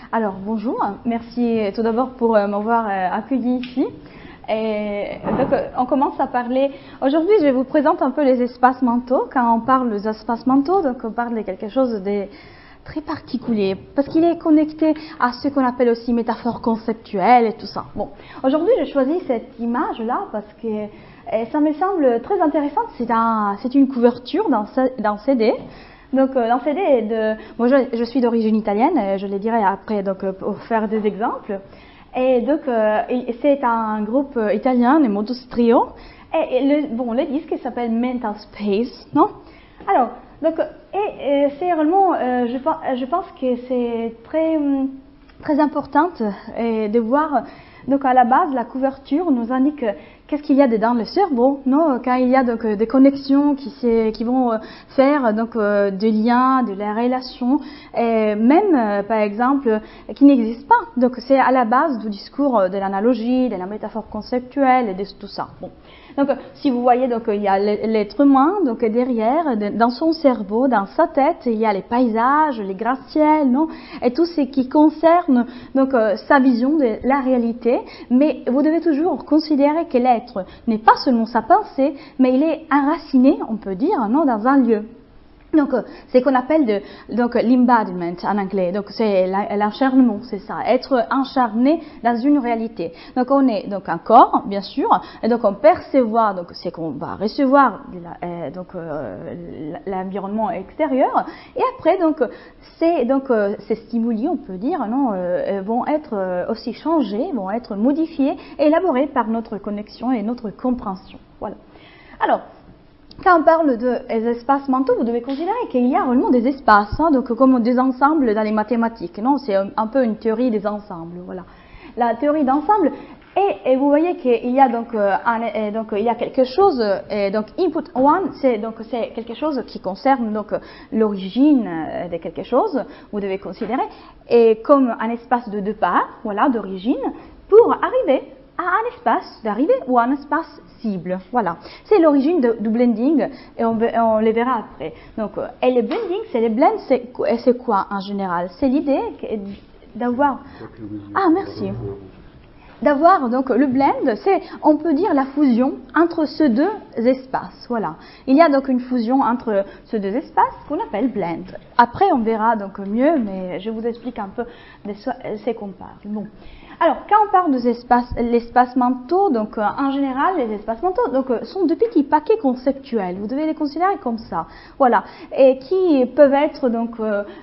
Alors, bonjour, merci tout d'abord pour m'avoir accueilli ici. Et donc, on commence à parler. Aujourd'hui, je vous présente un peu les espaces mentaux. Quand on parle des espaces mentaux, donc on parle de quelque chose de très particulier, parce qu'il est connecté à ce qu'on appelle aussi métaphores conceptuelles et tout ça. Bon, aujourd'hui, j'ai choisi cette image-là parce que ça me semble très intéressante. C'est une couverture d'un CD. Donc, dans CD moi, je suis d'origine italienne, je le dirai après donc, pour faire des exemples. Et donc, c'est un groupe italien, les Modus Trio. Et le disque s'appelle Mental Space, non? Alors, donc, c'est réellement, je pense que c'est très important de voir. Donc, à la base, la couverture nous indique qu'est-ce qu'il y a dedans le cerveau, non? Quand il y a donc des connexions qui vont faire donc des liens, de la relation, et même par exemple qui n'existent pas. Donc, c'est à la base du discours de l'analogie, de la métaphore conceptuelle et de tout ça. Bon. Donc, si vous voyez, donc il y a l'être humain, donc derrière, dans son cerveau, dans sa tête, il y a les paysages, les gratte-ciels, non, et tout ce qui concerne donc sa vision de la réalité. Mais vous devez toujours considérer que l'être n'est pas seulement sa pensée, mais il est enraciné, on peut dire, non, dans un lieu. Donc, c'est ce qu'on appelle l'embodiment en anglais. Donc, c'est l'acharnement, c'est ça, être acharné dans une réalité. Donc, on est donc un corps, bien sûr, et donc on perçoit donc c'est qu'on va recevoir l'environnement extérieur, et après donc ces stimuli, on peut dire, non, vont être aussi changés, vont être modifiés, et élaborés par notre connexion et notre compréhension. Voilà. Alors, quand on parle des espaces mentaux, vous devez considérer qu'il y a réellement des espaces, hein, donc comme des ensembles dans les mathématiques, non? C'est un peu une théorie des ensembles, voilà. La théorie d'ensemble, et vous voyez qu'il y a il y a quelque chose, donc input one, c'est quelque chose qui concerne donc l'origine de quelque chose, vous devez considérer, et comme un espace de deux parts, voilà, d'origine, pour arriver à un espace d'arrivée ou un espace cible. Voilà. C'est l'origine du blending et on le verra après. Donc, et le blending, le blend, c'est quoi en général? C'est l'idée d'avoir. Ah, merci. D'avoir donc le blend, c'est, on peut dire, la fusion entre ces deux espaces. Voilà. Il y a donc une fusion entre ces deux espaces qu'on appelle blend. Après, on verra donc mieux, mais je vous explique un peu de ce qu'on parle. Bon. Alors, quand on parle des espaces mentaux, donc en général, les espaces mentaux sont de petits paquets conceptuels. Vous devez les considérer comme ça, voilà, et qui peuvent être donc,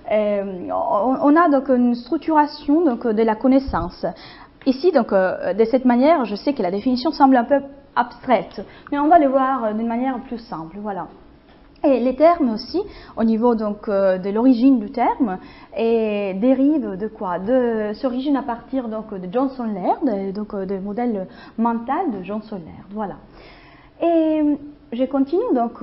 on a donc une structuration donc de la connaissance. Ici, donc, de cette manière, je sais que la définition semble un peu abstraite, mais on va le voir d'une manière plus simple, voilà. Et les termes aussi, au niveau donc de l'origine du terme, et dérivent de quoi? S'origine à partir donc de Johnson Laird, donc du modèle mental de Johnson Laird, voilà. Et je continue donc,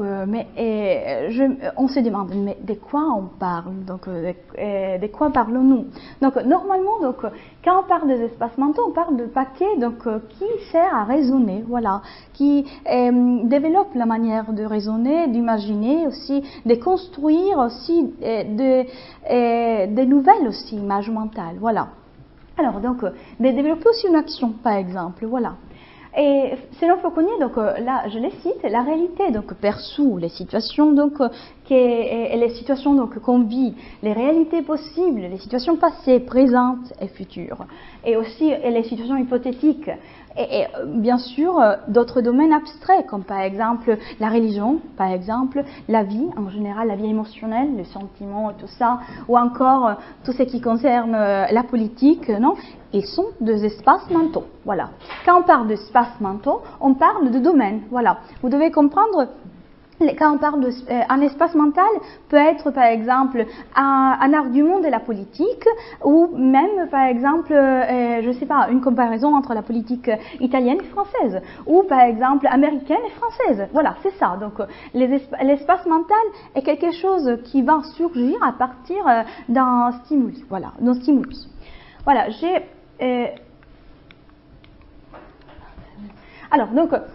on se demande, mais de quoi on parle? Donc, de quoi parlons-nous? Donc, normalement, donc, quand on parle des espaces mentaux, on parle de paquets donc, qui sert à raisonner, voilà, qui développe la manière de raisonner, d'imaginer aussi, de construire aussi des nouvelles aussi images mentales, voilà. Alors, donc, de développer aussi une action, par exemple, voilà. Et selon Fauconnier, donc là je les cite, la réalité donc perçue, les situations donc et les situations donc qu'on vit, les réalités possibles, les situations passées, présentes et futures, et aussi les situations hypothétiques, et bien sûr d'autres domaines abstraits comme par exemple la religion, par exemple la vie en général, la vie émotionnelle, les sentiments, tout ça, ou encore tout ce qui concerne la politique, non? Ils sont des espaces mentaux, voilà. Quand on parle d'espaces mentaux, on parle de domaines, voilà. Vous devez comprendre, quand on parle d'un espace mental, peut être par exemple un argument de la politique, ou même par exemple, je sais pas, une comparaison entre la politique italienne et française, ou par exemple américaine et française, voilà, c'est ça. Donc l'espace mental est quelque chose qui va surgir à partir d'un stimulus, voilà, d'un stimulus. Voilà, alors, donc,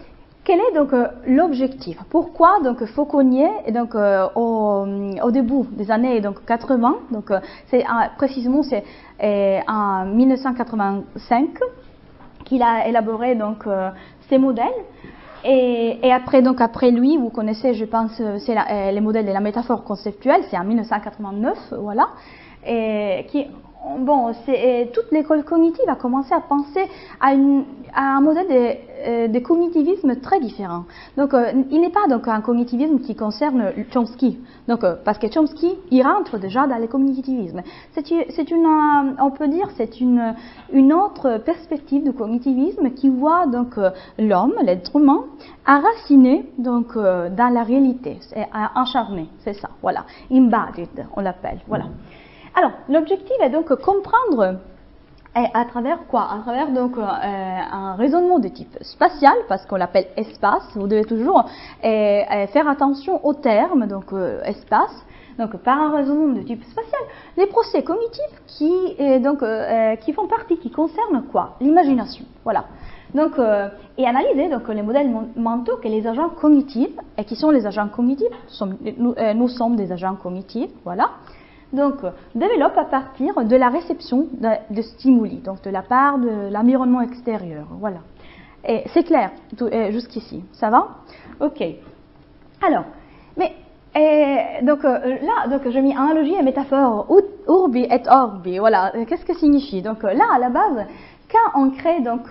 quel est donc l'objectif? Pourquoi donc Fauconnier donc au début des années donc 80, donc c'est précisément c'est en 1985 qu'il a élaboré donc ces modèles. Et après, donc après lui, vous connaissez, je pense, c'est les modèles de la métaphore conceptuelle, c'est en 1989, voilà, et qui, bon, toute l'école cognitive a commencé à penser à un modèle de cognitivisme très différent. Donc, il n'est pas donc un cognitivisme qui concerne Chomsky, donc parce que Chomsky, il rentre déjà dans le cognitivisme. C'est une, on peut dire, c'est une autre perspective du cognitivisme qui voit donc l'homme, l'être humain, enraciné donc dans la réalité, encharné, c'est ça, voilà, embodied, on l'appelle, voilà. Alors, l'objectif est donc comprendre à travers quoi? À travers donc un raisonnement de type spatial, parce qu'on l'appelle espace. Vous devez toujours faire attention au terme, donc espace. Donc, par un raisonnement de type spatial, les procès cognitifs qui font partie, qui concernent quoi? L'imagination. Voilà. Donc, et analyser donc les modèles mentaux que les agents cognitifs, et qui sont les agents cognitifs, nous sommes des agents cognitifs, voilà. Donc, développe à partir de la réception de stimuli, donc de la part de l'environnement extérieur. Voilà. Et c'est clair jusqu'ici, ça va? Ok. Alors, mais donc là, donc je mis analogie et métaphore, urbi et orbi. Voilà. Qu'est-ce que signifie? Donc là, à la base, quand on crée donc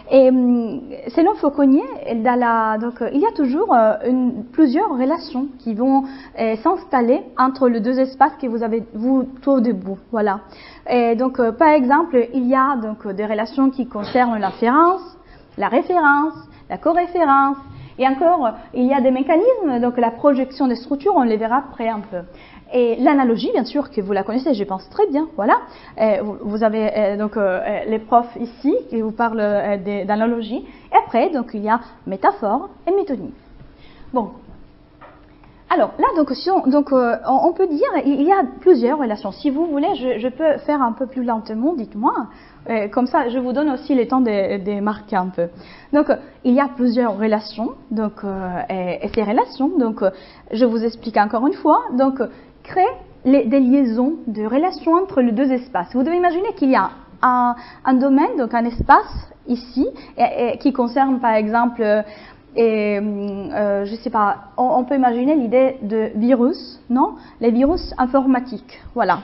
selon Fauconnier, donc il y a toujours plusieurs relations qui vont s'installer entre les deux espaces que vous avez vous tout debout, voilà. Et donc par exemple, il y a donc des relations qui concernent l'afférence, la référence, la coréférence. Et encore, il y a des mécanismes, donc la projection des structures, on les verra après un peu. Et l'analogie, bien sûr, que vous la connaissez, je pense très bien, voilà. Vous avez donc les profs ici qui vous parlent d'analogie. Et après, donc il y a métaphore et métonymie. Bon. Alors là, donc, on peut dire il y a plusieurs relations. Si vous voulez, je peux faire un peu plus lentement, dites-moi. Comme ça, je vous donne aussi le temps de marquer un peu. Donc, il y a plusieurs relations. Donc, et ces relations, donc, je vous explique encore une fois. Donc, créer des liaisons de relations entre les deux espaces. Vous devez imaginer qu'il y a un domaine, donc un espace ici, qui concerne par exemple, je sais pas, on peut imaginer l'idée de virus, non? Les virus informatiques, voilà.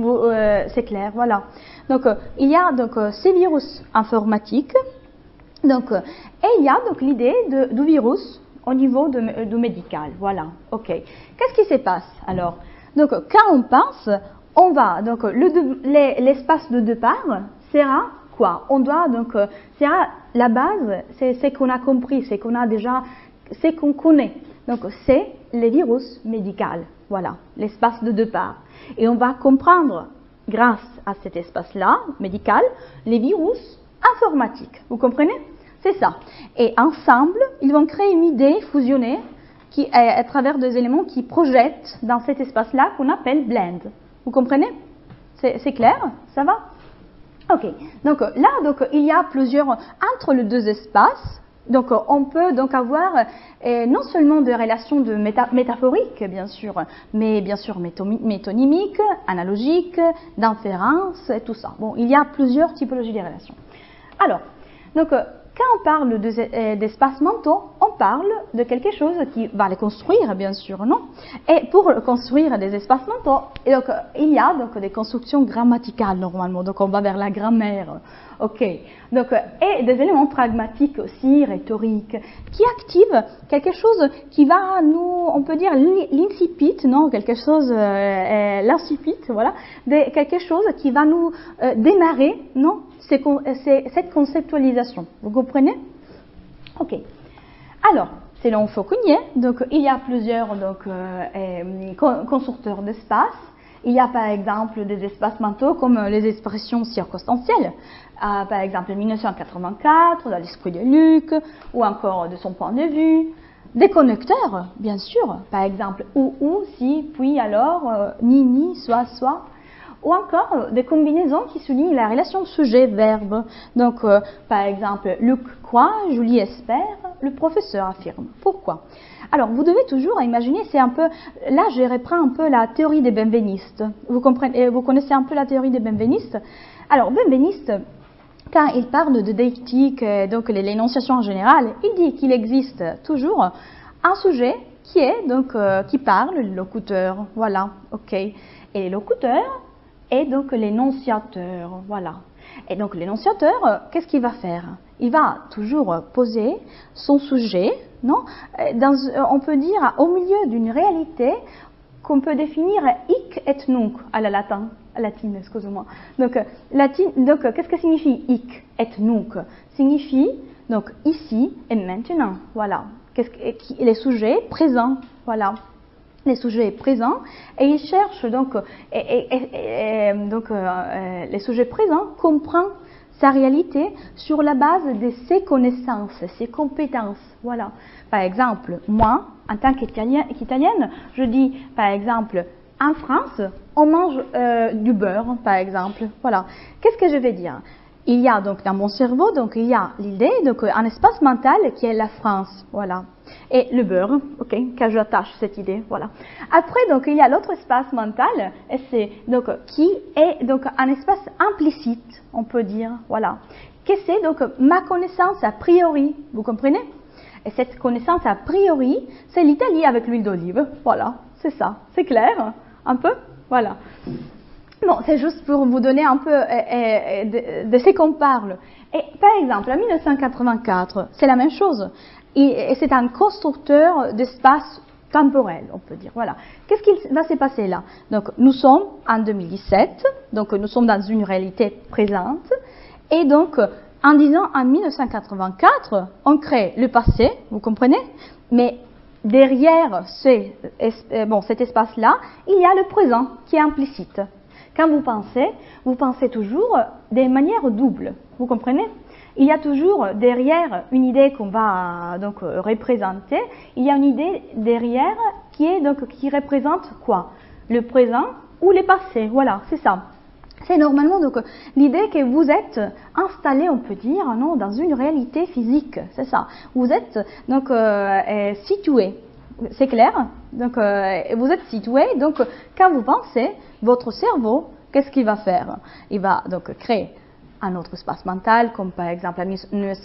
C'est clair, voilà. Donc, il y a donc ces virus informatiques, donc, et il y a donc l'idée du virus au niveau du médical, voilà. Ok. Qu'est-ce qui se passe alors? Donc, quand on pense, on va donc l'espace de départ sera quoi? On doit donc sera la base, c'est ce qu'on a compris, c'est qu'on a déjà, c'est qu'on connaît. Donc, c'est les virus médicaux, voilà, l'espace de départ. Et on va comprendre, grâce à cet espace-là, médical, les virus informatiques. Vous comprenez? C'est ça. Et ensemble, ils vont créer une idée fusionnée qui, à travers des éléments qui projettent dans cet espace-là qu'on appelle blend. Vous comprenez? C'est clair? Ça va? Ok. Donc là, donc, il y a plusieurs, entre les deux espaces, donc on peut donc avoir non seulement des relations métaphoriques, bien sûr, mais bien sûr métonymiques, analogiques, d'inférence, et tout ça. Bon, il y a plusieurs typologies de relations. Alors, donc, quand on parle d'espaces mentaux, on parle de quelque chose qui va les construire, bien sûr, non? Et pour construire des espaces mentaux, donc, il y a donc des constructions grammaticales normalement, donc on va vers la grammaire, ok? Donc, et des éléments pragmatiques aussi, rhétoriques, qui activent quelque chose qui va nous, on peut dire l'incipit, non? Quelque chose, l'incipit, voilà, quelque chose qui va nous démarrer, non? C'est cette conceptualisation. Vous comprenez? Ok. Alors, selon Fauconnier, donc il y a plusieurs donc, constructeurs d'espace. Il y a par exemple des espaces mentaux comme les expressions circonstancielles. Par exemple, 1984, dans l'esprit de Luc, ou encore de son point de vue. Des connecteurs, bien sûr. Par exemple, ou, si, puis, alors, ni, soit. Ou encore des combinaisons qui soulignent la relation sujet-verbe. Donc, par exemple, Luc croit, Julie espère, le professeur affirme. Pourquoi? Alors, vous devez toujours imaginer, c'est un peu, là je reprends un peu la théorie des benvenistes. Vous comprenez, vous connaissez un peu la théorie des benvenistes? Alors, benveniste, quand il parle de déictique, donc l'énonciation en général, il dit qu'il existe toujours un sujet qui est donc qui parle, le locuteur, voilà, ok. Et le locuteur est donc l'énonciateur, voilà. Et donc l'énonciateur, qu'est-ce qu'il va faire? Il va toujours poser son sujet, non? On peut dire au milieu d'une réalité qu'on peut définir hic et nunc à la latine, excusez-moi. Donc, qu'est-ce que signifie hic et nunc? Signifie donc ici et maintenant, voilà. Les sujets présents, voilà. Les sujets présents, et il cherche donc, les sujets présents comprennent sa réalité sur la base de ses connaissances, ses compétences, voilà. Par exemple, moi, en tant qu'italienne, je dis, par exemple, en France, on mange du beurre, par exemple, voilà. Qu'est-ce que je vais dire? Il y a donc dans mon cerveau, donc il y a l'idée, donc un espace mental qui est la France, voilà. Et le beurre, ok, que j'attache cette idée, voilà. Après, donc il y a l'autre espace mental, et c'est donc qui est donc un espace implicite, on peut dire, voilà. Que c'est donc ma connaissance a priori, vous comprenez? Et cette connaissance a priori, c'est l'Italie avec l'huile d'olive, voilà, c'est ça, c'est clair, un peu, voilà. Bon, c'est juste pour vous donner un peu de ce qu'on parle. Et par exemple, en 1984, c'est la même chose. Et c'est un constructeur d'espace temporel, on peut dire. Voilà. Qu'est-ce qui va se passer là? Donc, nous sommes en 2017, donc nous sommes dans une réalité présente. Et donc, en disant en 1984, on crée le passé, vous comprenez? Mais derrière cet espace-là, il y a le présent qui est implicite. Quand vous pensez toujours de manière double, vous comprenez? Il y a toujours derrière une idée qu'on va donc représenter, il y a une idée derrière qui représente quoi? Le présent ou le passé, voilà, c'est ça. C'est normalement donc l'idée que vous êtes installé, on peut dire, non, dans une réalité physique, c'est ça. Vous êtes donc situé, c'est clair. Donc vous êtes situé, donc quand vous pensez, votre cerveau, qu'est-ce qu'il va faire? Il va donc créer un autre espace mental, comme par exemple à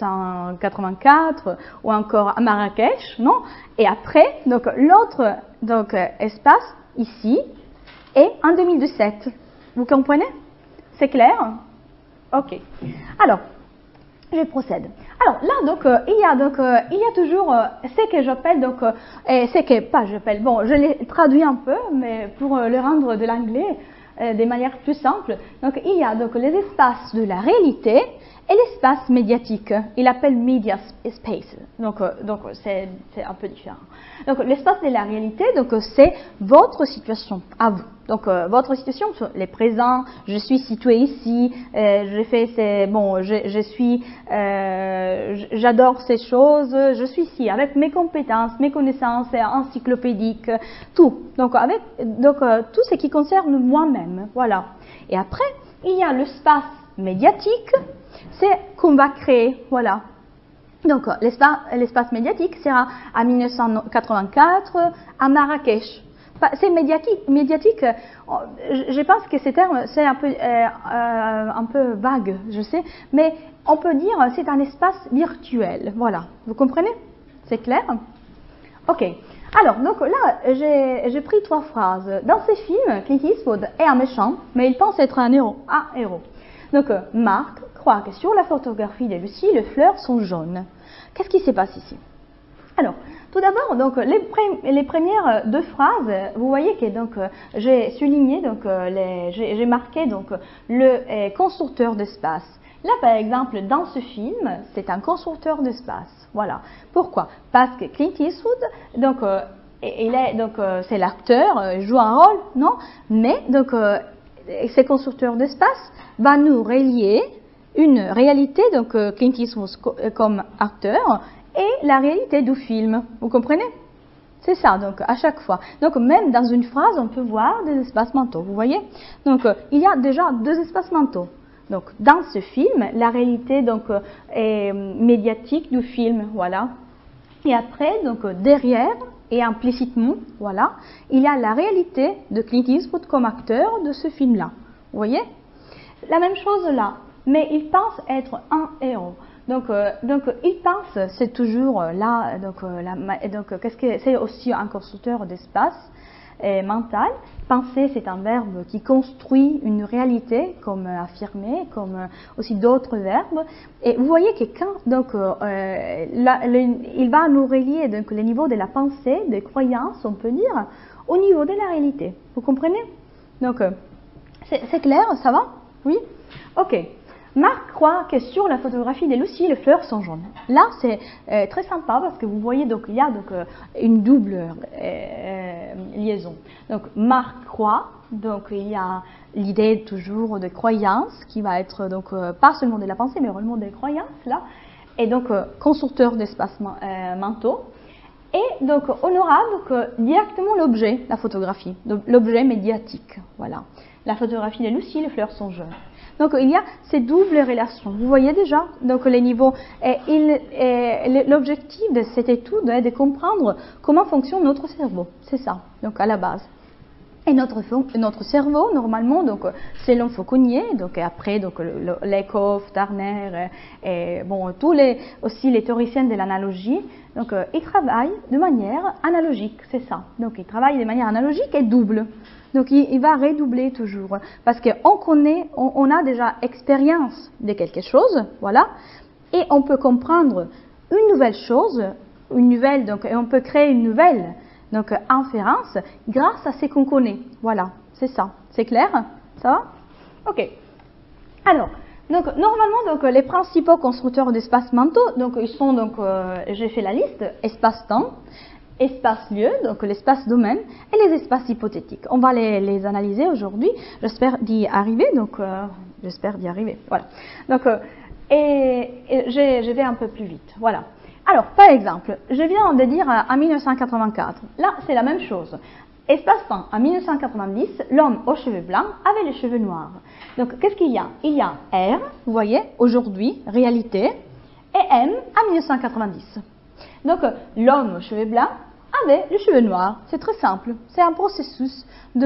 1984 ou encore à Marrakech, non? Et après, donc l'autre espace ici est en 2017. Vous comprenez? C'est clair? Ok. Alors, je procède. Alors là, donc, il y a toujours ce que j'appelle, donc, bon, je l'ai traduit un peu, mais pour le rendre de l'anglais, de manière plus simple. Donc, il y a donc les espaces de la réalité et l'espace médiatique. Il appelle media space. Donc c'est un peu différent. Donc, l'espace de la réalité, donc, c'est votre situation à vous. Donc, votre situation, les présents, je suis situé ici, j'adore ces choses, je suis ici avec mes compétences, mes connaissances encyclopédiques, tout. Donc, tout ce qui concerne moi-même, voilà. Et après, il y a l'espace médiatique, c'est qu'on va créer, voilà. Donc, l'espace médiatique sera à 1984 à Marrakech. C'est médiatique. Je pense que ces termes, c'est un peu vague, je sais, mais on peut dire c'est un espace virtuel. Voilà, vous comprenez? C'est clair? Ok. Alors, donc là, j'ai pris 3 phrases. Dans ces films, Clint Eastwood est un méchant, mais il pense être un héros. Donc, Marc croit que sur la photographie de Lucie, les fleurs sont jaunes. Qu'est-ce qui se passe ici? Alors, tout d'abord, donc les premières 2 phrases, vous voyez que donc j'ai souligné, donc j'ai marqué donc le constructeur d'espace. Là, par exemple, dans ce film, c'est un constructeur d'espace. Voilà. Pourquoi? Parce que Clint Eastwood, donc c'est l'acteur, il joue un rôle, non? Mais donc ces constructeurs d'espace va nous relier une réalité, donc Clint Eastwood comme acteur, et la réalité du film. Vous comprenez? C'est ça, donc, à chaque fois. Donc, même dans une phrase, on peut voir des espaces mentaux, vous voyez? Donc, il y a déjà 2 espaces mentaux. Donc, dans ce film, la réalité donc, est médiatique du film, voilà. Et après, donc derrière et implicitement, voilà, il y a la réalité de Clint Eastwood comme acteur de ce film-là. Vous voyez? La même chose là, mais il pense être un héros. Donc il pense, c'est toujours là, qu'est-ce que c'est aussi un constructeur d'espace mental. Penser, c'est un verbe qui construit une réalité, comme affirmer, comme aussi d'autres verbes. Et vous voyez que quand il va nous relier donc le niveau de la pensée, des croyances, on peut dire, au niveau de la réalité. Vous comprenez? Donc c'est clair, ça va? Oui? Ok. Marc croit que sur la photographie de Lucie, les fleurs sont jaunes. Là, c'est très sympa parce que vous voyez, donc il y a une double liaison. Donc Marc croit, donc il y a l'idée toujours de croyance qui va être donc pas seulement de la pensée, mais vraiment des croyances là. Et donc constructeur d'espaces mentaux. Et donc on aura donc directement l'objet, la photographie, l'objet médiatique. Voilà. La photographie de Lucie, les fleurs sont jaunes. Donc il y a ces doubles relations. Vous voyez déjà donc les niveaux. L'objectif de cette étude est de comprendre comment fonctionne notre cerveau. C'est ça, donc à la base. Et notre cerveau, normalement, donc selon Fauconnier, donc et après donc Lakoff, Turner, et bon aussi les théoriciens de l'analogie, donc ils travaillent de manière analogique, c'est ça. Donc ils travaillent de manière analogique et double. Donc il va redoubler toujours parce qu'on connaît, on a déjà expérience de quelque chose, voilà, et on peut comprendre une nouvelle chose, et on peut créer une nouvelle inférence grâce à ce qu'on connaît. Voilà, c'est ça. C'est clair? Ça va? Ok. Alors, donc normalement les principaux constructeurs d'espaces mentaux, donc ils sont j'ai fait la liste, espace-temps, espace-lieu, donc l'espace-domaine et les espaces hypothétiques. On va les analyser aujourd'hui. J'espère d'y arriver. Voilà. Donc je vais un peu plus vite. Voilà. Alors, par exemple, je viens de dire en 1984. Là, c'est la même chose. Espace-temps, en 1990, l'homme aux cheveux blancs avait les cheveux noirs. Donc, qu'est-ce qu'il y a? Il y a R, vous voyez, aujourd'hui, réalité, et M en 1990. Donc, l'homme aux cheveux blancs avait les cheveux noirs. C'est très simple. C'est un processus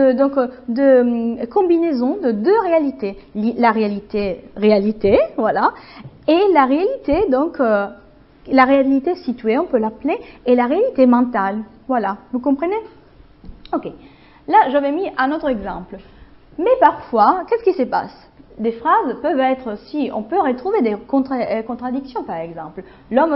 de combinaison de deux réalités. La réalité, voilà, et la réalité, la réalité située, on peut l'appeler, et la réalité mentale. Voilà, vous comprenez? Ok. Là, j'avais mis un autre exemple. Mais parfois, qu'est-ce qui se passe? Des phrases peuvent être aussi, on peut retrouver des contradictions, par exemple. L'homme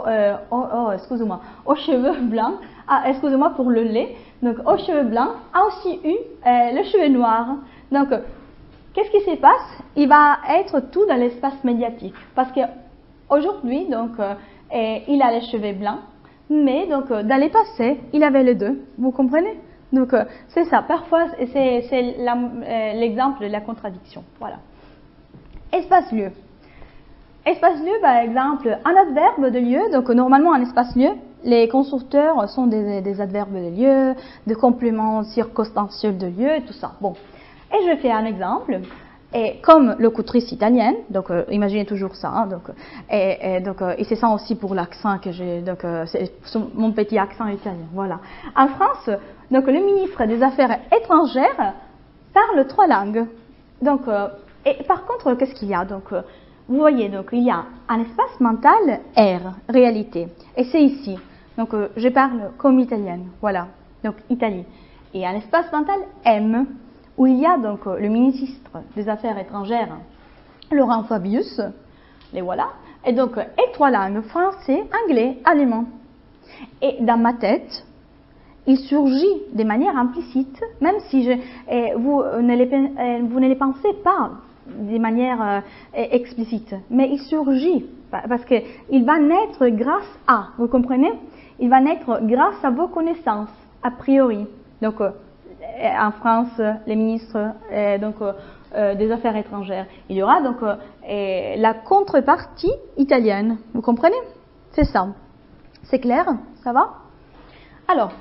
aux cheveux blancs, excusez-moi pour le lait, donc aux cheveux blancs a aussi eu le cheveu noir. Donc, qu'est-ce qui se passe? Il va être tout dans l'espace médiatique, parce que aujourd'hui, il a les cheveux blancs, mais dans les passés, il avait les deux. Vous comprenez? Donc, c'est ça. Parfois, c'est l'exemple de la contradiction. Voilà. Espace-lieu. Espace-lieu, par exemple, un adverbe de lieu. Donc, normalement, un espace-lieu, les constructeurs sont des adverbes de lieu, des compléments circonstanciels de lieu, et tout ça. Bon. Et je fais un exemple. Et comme locutrice italienne, donc imaginez toujours ça, hein, et c'est ça aussi pour l'accent que j'ai, c'est mon petit accent italien, voilà. En France, donc le ministre des Affaires étrangères parle 3 langues. Donc, et par contre, qu'est-ce qu'il y a? Donc, vous voyez, donc il y a un espace mental R, réalité, et c'est ici. Donc, je parle comme italienne, voilà. Donc Italie. Et un espace mental M, où il y a donc le ministre des Affaires étrangères, Laurent Fabius, les voilà, et donc et 3 langues, français, anglais, allemand. Et dans ma tête, il surgit de manière implicite, même si vous ne les pensez pas de manière explicite, mais il surgit, parce qu'il va naître grâce à, vous comprenez? Il va naître grâce à vos connaissances, a priori. Donc, en France, les ministres des Affaires étrangères. Il y aura donc la contrepartie italienne. Vous comprenez? C'est ça. C'est clair? Ça va? Alors,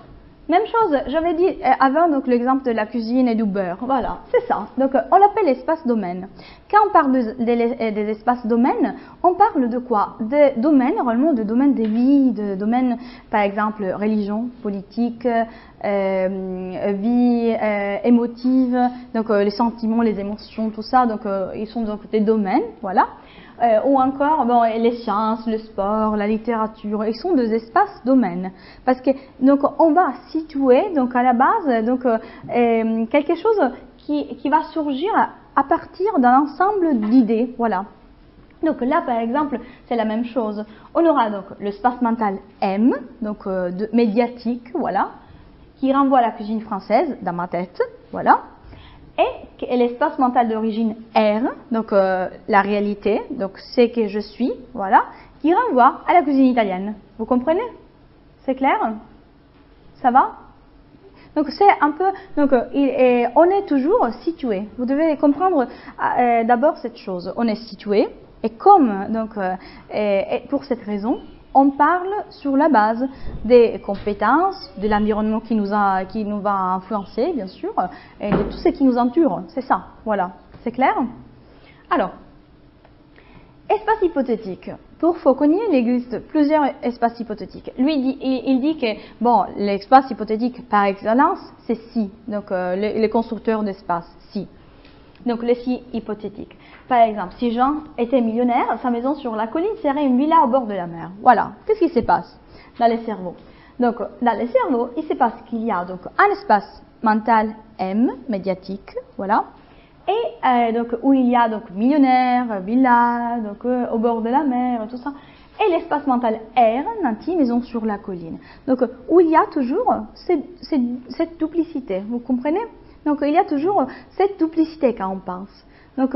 Même chose, j'avais dit avant donc l'exemple de la cuisine et du beurre. Voilà, c'est ça. Donc on l'appelle espace domaine. Quand on parle des espaces domaines, on parle de quoi? Des domaines, normalement, de domaines des vies, de domaines, par exemple, religion, politique, vie émotive, donc les sentiments, les émotions, tout ça. Donc ils sont donc des domaines, voilà. Ou encore bon, les sciences, le sport, la littérature, ils sont des espaces domaines. Parce que donc on va situer donc à la base donc quelque chose qui va surgir à partir d'un ensemble d'idées, voilà. Donc là par exemple c'est la même chose. On aura donc le space mental M, donc médiatique, voilà, qui renvoie à la cuisine française dans ma tête, voilà. Et l'espace mental d'origine R, donc la réalité, donc c'est que je suis, voilà, qui renvoie à la cuisine italienne. Vous comprenez? C'est clair? Ça va? Donc c'est un peu, donc on est toujours situé. Vous devez comprendre d'abord cette chose. On est situé et comme donc et pour cette raison, on parle sur la base des compétences, de l'environnement qui nous va influencer, bien sûr, et de tout ce qui nous entoure. C'est ça, voilà. C'est clair? Alors, espace hypothétique. Pour Fauconnier, il existe plusieurs espaces hypothétiques. Lui, il dit que, bon, l'espace hypothétique par excellence, c'est si, donc les constructeurs d'espace, si. Donc, les si hypothétiques. Par exemple, si Jean était millionnaire, sa maison sur la colline serait une villa au bord de la mer. Voilà. Qu'est-ce qui se passe dans les cerveaux? Donc, dans les cerveaux, il se passe qu'il y a donc un espace mental M, médiatique, voilà, et donc où il y a donc millionnaire, villa, donc au bord de la mer, tout ça, et l'espace mental R, nanti, maison sur la colline. Donc, où il y a toujours cette duplicité. Vous comprenez? Donc, il y a toujours cette duplicité quand on pense. Donc,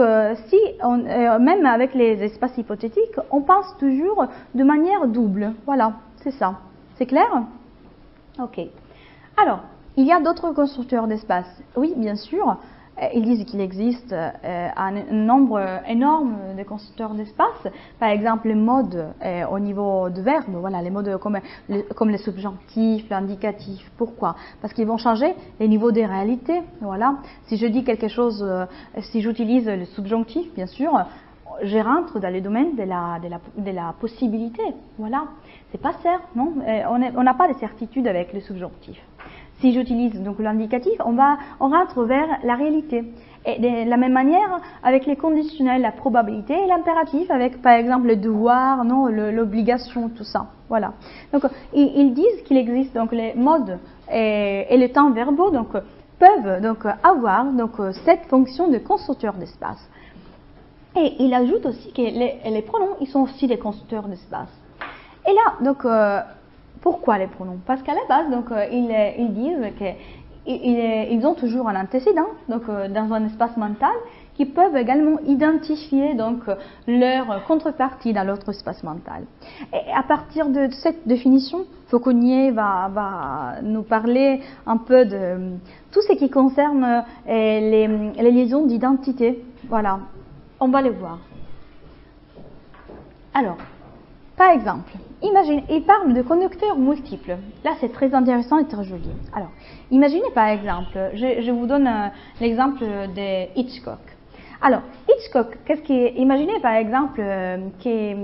même avec les espaces hypothétiques, on pense toujours de manière double. Voilà, c'est ça. C'est clair? Ok. Alors, il y a d'autres constructeurs d'espace. Oui, bien sûr. Ils disent qu'il existe un nombre énorme de constructeurs d'espace. Par exemple, les modes au niveau de verbe, voilà, les modes comme les subjonctifs, l'indicatif. Pourquoi? Parce qu'ils vont changer les niveaux des réalités. Voilà. Si je dis quelque chose, si j'utilise le subjonctif, bien sûr, je rentre dans le domaine de la possibilité. Voilà. C'est pas certain, non? On n'a pas de certitude avec le subjonctif. Si j'utilise donc l'indicatif, on rentre vers la réalité. Et de la même manière, avec les conditionnels, la probabilité et l'impératif, avec par exemple le devoir, non, l'obligation, tout ça. Voilà. Donc ils disent qu'il existe donc les modes et les temps verbaux donc peuvent donc avoir donc cette fonction de constructeur d'espace. Et il ajoute aussi que les pronoms, ils sont aussi des constructeurs d'espace. Et là, donc pourquoi les pronoms? Parce qu'à la base, donc, ils disent qu'ils ont toujours un antécédent, donc dans un espace mental, qui peuvent également identifier donc leur contrepartie dans l'autre espace mental. Et à partir de cette définition, Fauconnier va nous parler un peu de tout ce qui concerne les liaisons d'identité. Voilà, on va les voir. Alors, par exemple, imaginez, il parle de conducteurs multiples. Là, c'est très intéressant et très joli. Alors, imaginez par exemple, je vous donne l'exemple de Hitchcock. Alors, Hitchcock, imaginez par exemple il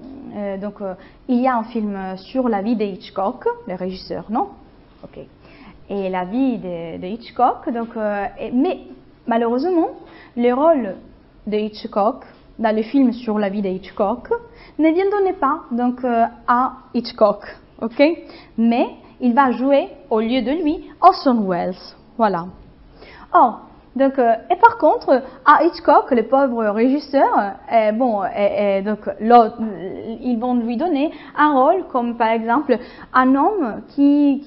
y a un film sur la vie de Hitchcock, le régisseur, non? Ok. Et la vie de Hitchcock, donc, mais malheureusement, le rôle de Hitchcock dans le film sur la vie de Hitchcock ne viendrait pas donc à Hitchcock, ok? Mais il va jouer au lieu de lui Orson Welles, voilà. Or, donc, et par contre, à Hitchcock, le pauvre régisseur, donc ils vont lui donner un rôle comme par exemple un homme qui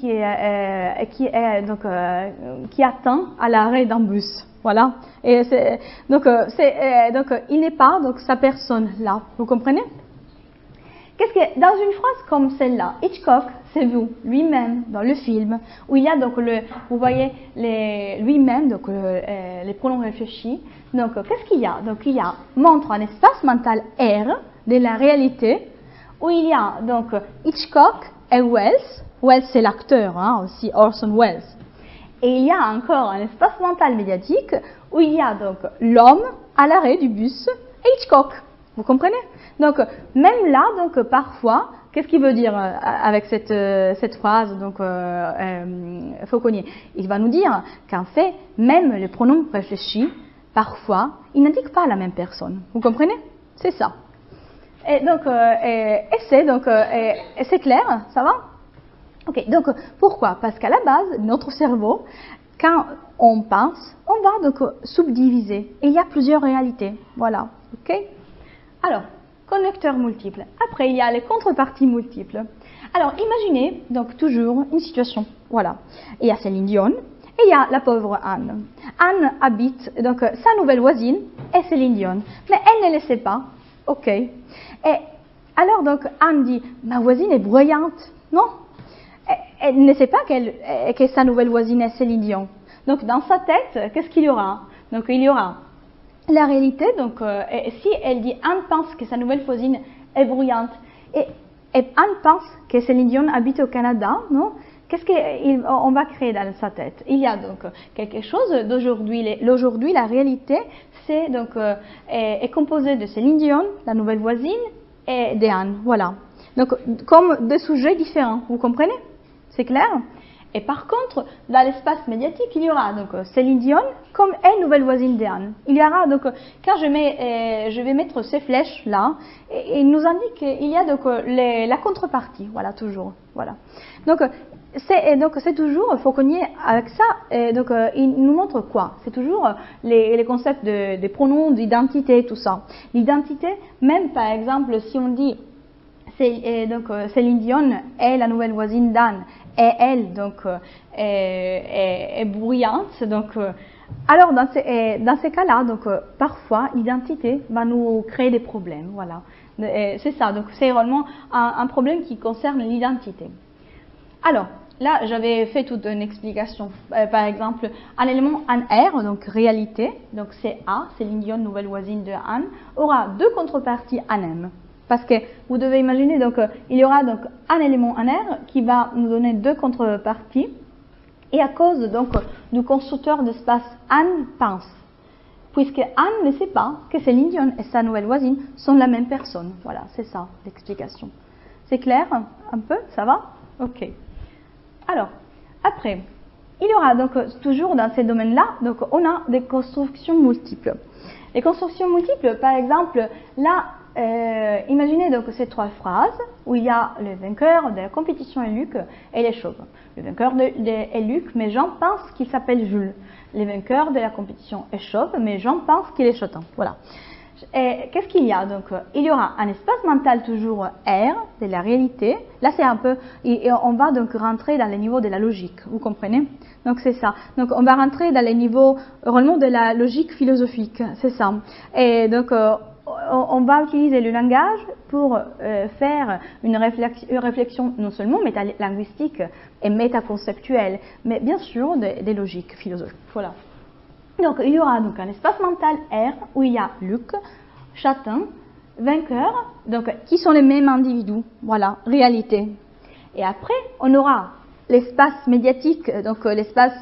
attend à l'arrêt d'un bus. Voilà. Et donc il n'est pas donc sa personne là. Vous comprenez? Qu'est-ce que dans une phrase comme celle-là, Hitchcock, c'est vous lui-même dans le film où il y a donc vous voyez lui-même donc les pronoms réfléchis. Donc qu'est-ce qu'il y a? Donc il y a montre un espace mental R de la réalité où il y a donc Hitchcock et Wells. Welles, c'est l'acteur, hein, aussi Orson Welles. Et il y a encore un espace mental médiatique où il y a donc l'homme à l'arrêt du bus et Hitchcock. Vous comprenez? Donc, même là, donc, parfois, qu'est-ce qu'il veut dire avec cette phrase, donc, Fauconnier? Il va nous dire qu'en fait, même les pronoms réfléchis, parfois, ils n'indiquent pas la même personne. Vous comprenez? C'est ça. Et donc, c'est clair, ça va? Ok, donc, pourquoi? Parce qu'à la base, notre cerveau, quand on pense, on va donc subdiviser. Et il y a plusieurs réalités. Voilà, ok? Alors, connecteurs multiples. Après, il y a les contreparties multiples. Alors, imaginez donc toujours une situation. Voilà. Il y a Céline Dion et il y a la pauvre Anne. Anne habite donc sa nouvelle voisine est Céline Dion, mais elle ne le sait pas. Ok. Et alors donc Anne dit, ma voisine est bruyante, non? Elle ne sait pas que sa nouvelle voisine est Céline Dion. Donc dans sa tête, qu'est-ce qu'il y aura? Donc il y aura la réalité, donc si elle dit Anne pense que sa nouvelle voisine est bruyante et Anne pense que Céline Dion habite au Canada, non? Qu'est-ce qu'on va créer dans sa tête? Il y a donc quelque chose d'aujourd'hui. L'aujourd'hui, la réalité, c'est donc est composée de Céline Dion, la nouvelle voisine, et d'Anne. Voilà. Donc comme deux sujets différents. Vous comprenez? C'est clair? Et par contre, dans l'espace médiatique, il y aura donc Céline Dion comme est nouvelle voisine d'Anne. Il y aura donc quand je vais mettre ces flèches là, et il nous indique qu'il y a donc la contrepartie. Voilà, toujours. Voilà. Donc c'est toujours Fauconnier avec ça. Donc il nous montre quoi? C'est toujours les concepts des pronoms, d'identité, tout ça. L'identité, même par exemple, si on dit Céline Dion est la nouvelle voisine d'Anne et elle donc est bruyante. Donc alors dans ces cas-là, donc parfois l'identité va nous créer des problèmes. Voilà, c'est ça. Donc c'est vraiment un problème qui concerne l'identité. Alors là, j'avais fait toute une explication. Par exemple, un élément en R, donc réalité, donc c'est A, Céline Dion, nouvelle voisine de Anne, aura deux contreparties en M. Parce que vous devez imaginer, donc, il y aura donc un élément en R qui va nous donner deux contreparties. Et à cause donc du constructeur d'espace Anne pense, puisque Anne ne sait pas que Céline Dion et sa nouvelle voisine sont la même personne. Voilà, c'est ça l'explication. C'est clair un peu? Ça va? Ok. Alors, après, il y aura donc toujours dans ces domaines-là, donc on a des constructions multiples. Les constructions multiples, par exemple, là, imaginez donc ces trois phrases où il y a le vainqueur de la compétition est Luc et les chauves. Le vainqueur est Luc, mais Jean pense qu'il s'appelle Jules. Le vainqueur de la compétition est chauve, mais Jean pense qu'il est Chotin. Voilà. Qu'est-ce qu'il y a? Donc, il y aura un espace mental toujours R, de la réalité. Là, c'est un peu, et on va donc rentrer dans les niveaux de la logique, vous comprenez? Donc, c'est ça. Donc, on va rentrer dans les niveaux, vraiment de la logique philosophique, c'est ça. Et donc, on va utiliser le langage pour faire une réflexion non seulement métalinguistique et métaconceptuelle, mais bien sûr des logiques philosophiques. Voilà. Donc, il y aura donc un espace mental R où il y a Luc, Chatin, vainqueur, donc qui sont les mêmes individus. Voilà, réalité. Et après, on aura l'espace médiatique, donc l'espace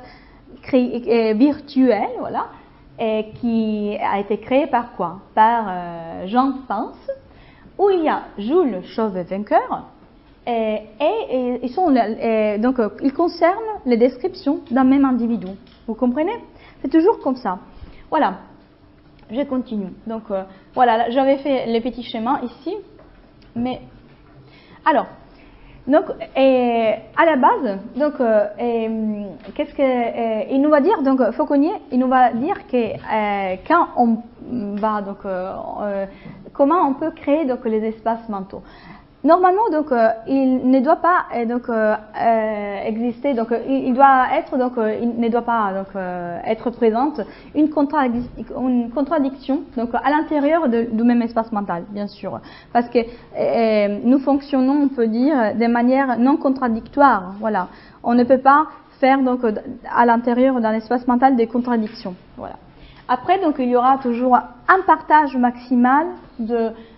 virtuel, voilà, et qui a été créé par quoi? Par Jean Pense, où il y a Jules, chauve et vainqueur, et ils sont donc ils concernent les descriptions d'un même individu. Vous comprenez? C'est toujours comme ça. Voilà. Je continue. Donc voilà, j'avais fait les petits schémas ici, mais alors. Donc, à la base, donc, qu'est-ce que il nous va dire? Donc, Fauconnier, il nous va dire que quand on va donc, comment on peut créer donc les espaces mentaux. Normalement, donc, il ne doit pas donc exister. Donc, il doit être donc, il ne doit pas donc être présente une contradiction donc à l'intérieur du même espace mental, bien sûr, parce que nous fonctionnons, on peut dire, de manière non contradictoire. Voilà, on ne peut pas faire donc à l'intérieur d'un espace mental des contradictions. Voilà. Après, donc, il y aura toujours un partage maximal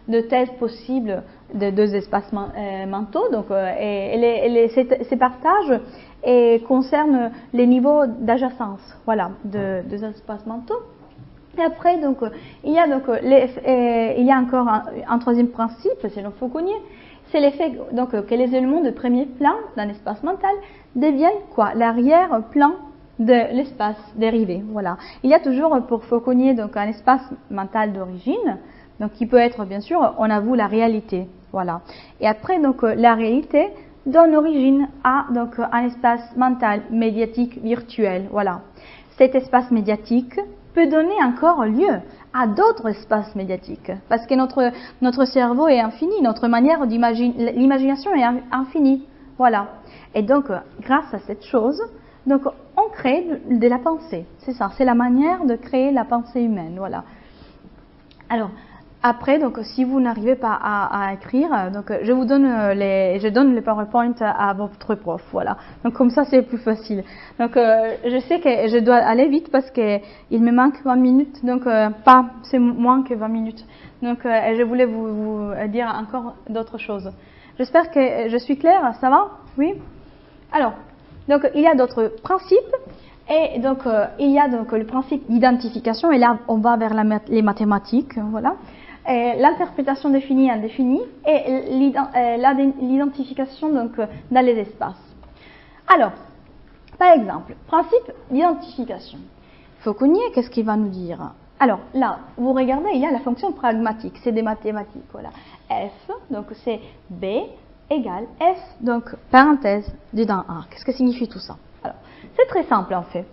de thèses possibles de deux espaces mentaux. Donc, ces partages concernent les niveaux d'adjacence, voilà, de deux espaces mentaux. Et après, donc, il y a encore un troisième principe, c'est le Fauconnier, c'est l'effet donc que les éléments de premier plan d'un espace mental deviennent quoi? L'arrière-plan de l'espace dérivé. Voilà. Il y a toujours pour Fauconnier donc un espace mental d'origine, donc qui peut être bien sûr, on avoue la réalité. Voilà. Et après donc la réalité donne origine à donc un espace mental médiatique virtuel. Voilà. Cet espace médiatique peut donner encore lieu à d'autres espaces médiatiques, parce que notre cerveau est infini, notre manière d'imaginer, l'imagination est infinie, voilà. Et donc, grâce à cette chose, donc on crée de la pensée, c'est ça, c'est la manière de créer la pensée humaine, voilà. Alors, après, donc, si vous n'arrivez pas à écrire, donc, je donne le PowerPoint à votre prof, voilà. Donc, comme ça, c'est plus facile. Donc, je sais que je dois aller vite parce que il me manque 20 minutes, donc, c'est moins que 20 minutes. Donc, je voulais vous dire encore d'autres choses. J'espère que je suis claire, ça va? Oui? Alors, donc, il y a d'autres principes. Et donc, il y a donc le principe d'identification, et là, on va vers les mathématiques, voilà. L'interprétation définie et indéfinie, et l'identification donc dans les espaces. Alors, par exemple, principe d'identification. Fauconnier, qu'est-ce qu'il va nous dire? Alors là, vous regardez, il y a la fonction pragmatique, c'est des mathématiques, voilà. F, donc c'est B égale F, donc parenthèse dedans A. Qu'est-ce que signifie tout ça? Alors, c'est très simple en fait.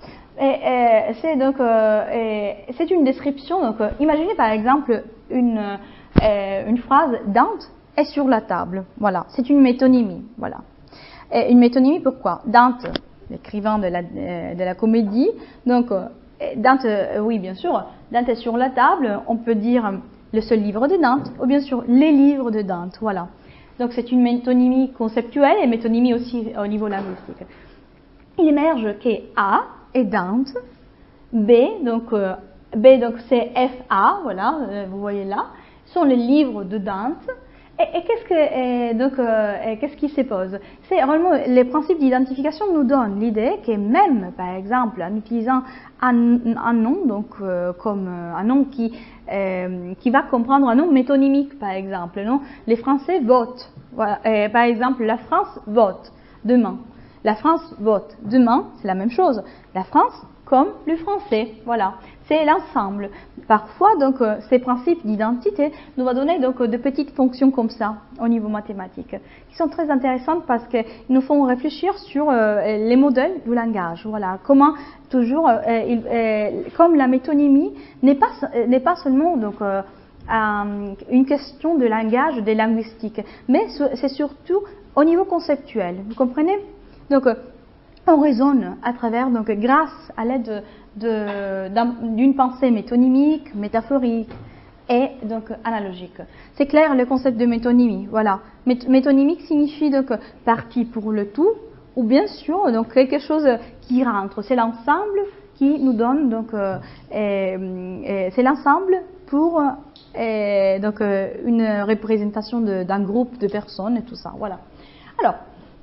C'est une description. Donc, imaginez par exemple une phrase Dante est sur la table. Voilà, c'est une métonymie. Voilà. Et une métonymie pourquoi? Dante, l'écrivain de la comédie. Donc, Dante, oui bien sûr, Dante est sur la table. On peut dire le seul livre de Dante, ou bien sûr les livres de Dante. Voilà. Donc, c'est une métonymie conceptuelle et métonymie aussi au niveau linguistique. Il émerge que A et Dante, B donc c'est FA, voilà, vous voyez là, sont les livres de Dante. Et qu'est-ce qui se pose? C'est vraiment les principes d'identification nous donnent l'idée que même, par exemple, en utilisant un nom, donc comme un nom qui va comprendre un nom métonymique, par exemple, non? Les Français votent. Voilà. Par exemple, la France vote demain. La France vote demain, c'est la même chose. La France comme le français, voilà. C'est l'ensemble. Parfois, donc, ces principes d'identité nous vont donner donc de petites fonctions comme ça au niveau mathématique, qui sont très intéressantes parce qu'ils nous font réfléchir sur les modèles du langage. Voilà, comment toujours, comme la métonymie n'est pas seulement donc une question de langage, de linguistique, mais c'est surtout au niveau conceptuel. Vous comprenez? Donc, on raisonne à travers, donc, grâce à l'aide d'une pensée métonymique, métaphorique et donc analogique. C'est clair le concept de métonymie. Voilà. Métonymique signifie donc partie pour le tout, ou bien sûr donc quelque chose qui rentre. C'est l'ensemble qui nous donne donc c'est l'ensemble pour donc une représentation d'un groupe de personnes et tout ça. Voilà. Alors.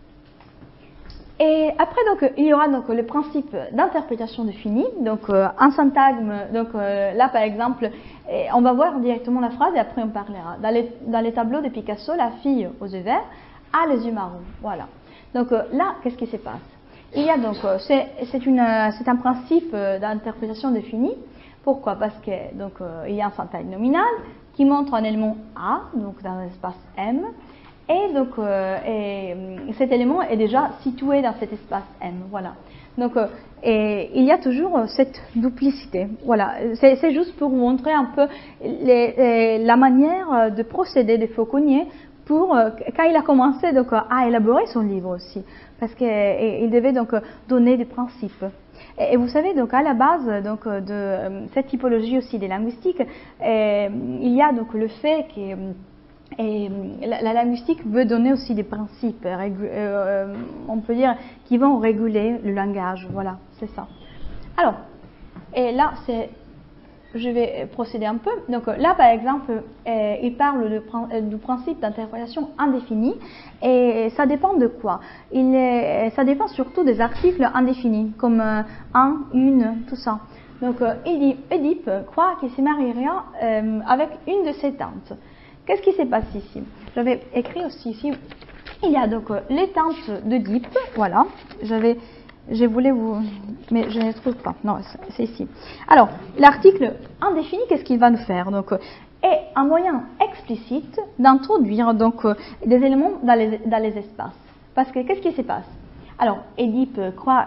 Et après, donc, il y aura donc le principe d'interprétation définie, donc un syntagme. Donc là, par exemple, on va voir directement la phrase et après on parlera. Dans les tableaux de Picasso, la fille aux yeux verts a les yeux marrons. Voilà. Donc là, qu'est-ce qui se passe? Il y a donc c'est un principe d'interprétation définie. Pourquoi? Parce que donc il y a un syntagme nominal qui montre un élément A, donc dans l'espace M. Et donc, cet élément est déjà situé dans cet espace M. Voilà. Donc, il y a toujours cette duplicité. Voilà. C'est juste pour vous montrer un peu la manière de procéder de Fauconnier pour quand il a commencé donc à élaborer son livre aussi, parce qu'il devait donc donner des principes. Et vous savez, donc à la base donc de cette typologie aussi des linguistiques, il y a donc le fait que la linguistique veut donner aussi des principes, on peut dire, qui vont réguler le langage. Voilà, c'est ça. Alors, et là, c'est je vais procéder un peu. Donc là, par exemple, il parle du principe d'interprétation indéfinie et ça dépend de quoi? Ça dépend surtout des articles indéfinis, comme un, une, tout ça. Donc Édipe croit qu'il se marierait avec une de ses tantes. Qu'est-ce qui s'est passé ici? J'avais écrit aussi ici. Il y a donc les tantes d'Édipe, voilà. Je voulais vous, mais je ne les trouve pas. Non, c'est ici. Alors, l'article indéfini, qu'est-ce qu'il va nous faire? Donc, est un moyen explicite d'introduire donc des éléments dans les espaces. Parce que qu'est-ce qui se passe? Alors, Édipe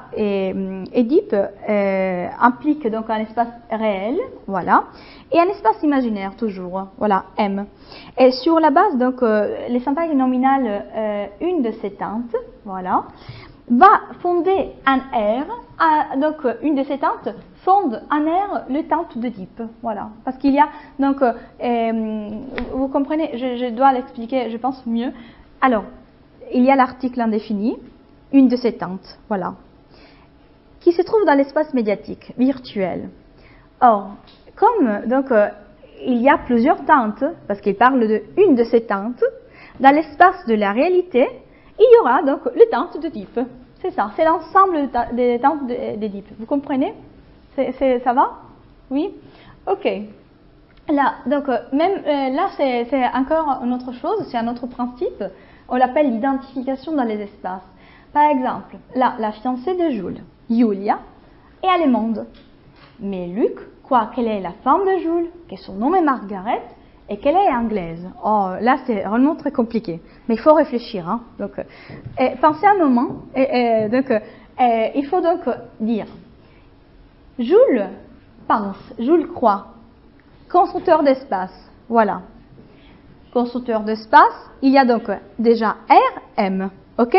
implique donc un espace réel, voilà, et un espace imaginaire toujours, voilà, M. Et sur la base donc les syntagmes nominales une de ces tantes, voilà, va fonder un R, donc une de ces tantes fonde un R le tante d'Édipe, voilà, parce qu'il y a donc vous comprenez, je dois l'expliquer, je pense mieux. Alors, il y a l'article indéfini. Une de ces tantes, voilà, qui se trouve dans l'espace médiatique, virtuel. Or, comme donc il y a plusieurs tantes, parce qu'il parle de une de ces tantes, dans l'espace de la réalité, il y aura donc le tante d'Édipe. C'est ça, c'est l'ensemble des tantes d'Édipe. Vous comprenez? Ça va? Oui? Ok. Là, donc, même là, c'est encore une autre chose, c'est un autre principe. On l'appelle l'identification dans les espaces. Par exemple, là, la fiancée de Jules, Julia, est allemande. Mais Luc croit qu'elle est la femme de Jules, que son nom est Margaret et qu'elle est anglaise. Oh, là, c'est vraiment très compliqué. Mais il faut réfléchir. Hein. Donc, pensez un moment. Il faut donc dire Jules pense, Jules croit. Constructeur d'espace. Voilà. Constructeur d'espace. Il y a donc déjà R, M. OK?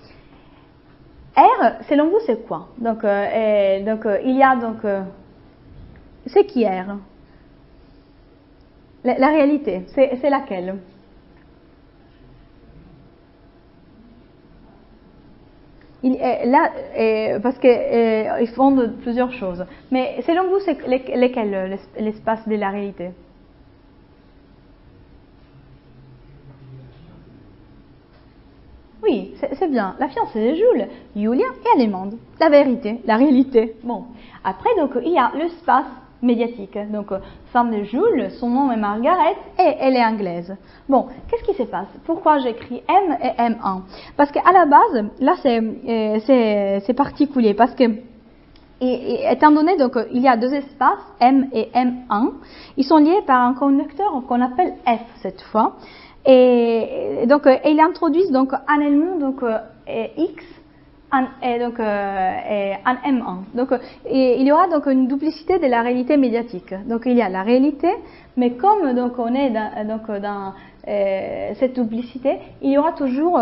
R, selon vous, c'est quoi? Donc, il y a donc... c'est qui R? La réalité, c'est laquelle? Là, parce qu'ils font plusieurs choses. Mais selon vous, c'est lesquels l'espace de la réalité? Oui, c'est bien. La fiancée de Jules, Julia est allemande. La vérité, la réalité. Bon. Après, donc, il y a l'espace médiatique. Donc, femme de Jules, son nom est Margaret et elle est anglaise. Bon, qu'est-ce qui se passe? Pourquoi j'écris M et M1? Parce qu'à la base, là, c'est particulier. Parce que, étant donné, donc, il y a deux espaces, M et M1, ils sont liés par un connecteur qu'on appelle F cette fois. Et donc, ils introduisent donc un élément donc X et donc un M1. Donc, il y aura donc une duplicité de la réalité médiatique. Donc, il y a la réalité, mais comme donc on est dans cette duplicité, il y aura toujours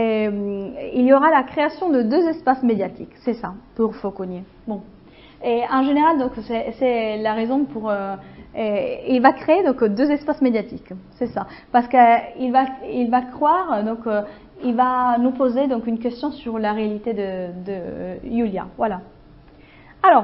la création de deux espaces médiatiques. C'est ça pour Fauconnier. Bon. Et en général, donc c'est la raison pour il va créer donc deux espaces médiatiques, c'est ça, parce qu'il va croire donc il va nous poser donc une question sur la réalité de Julia, voilà. Alors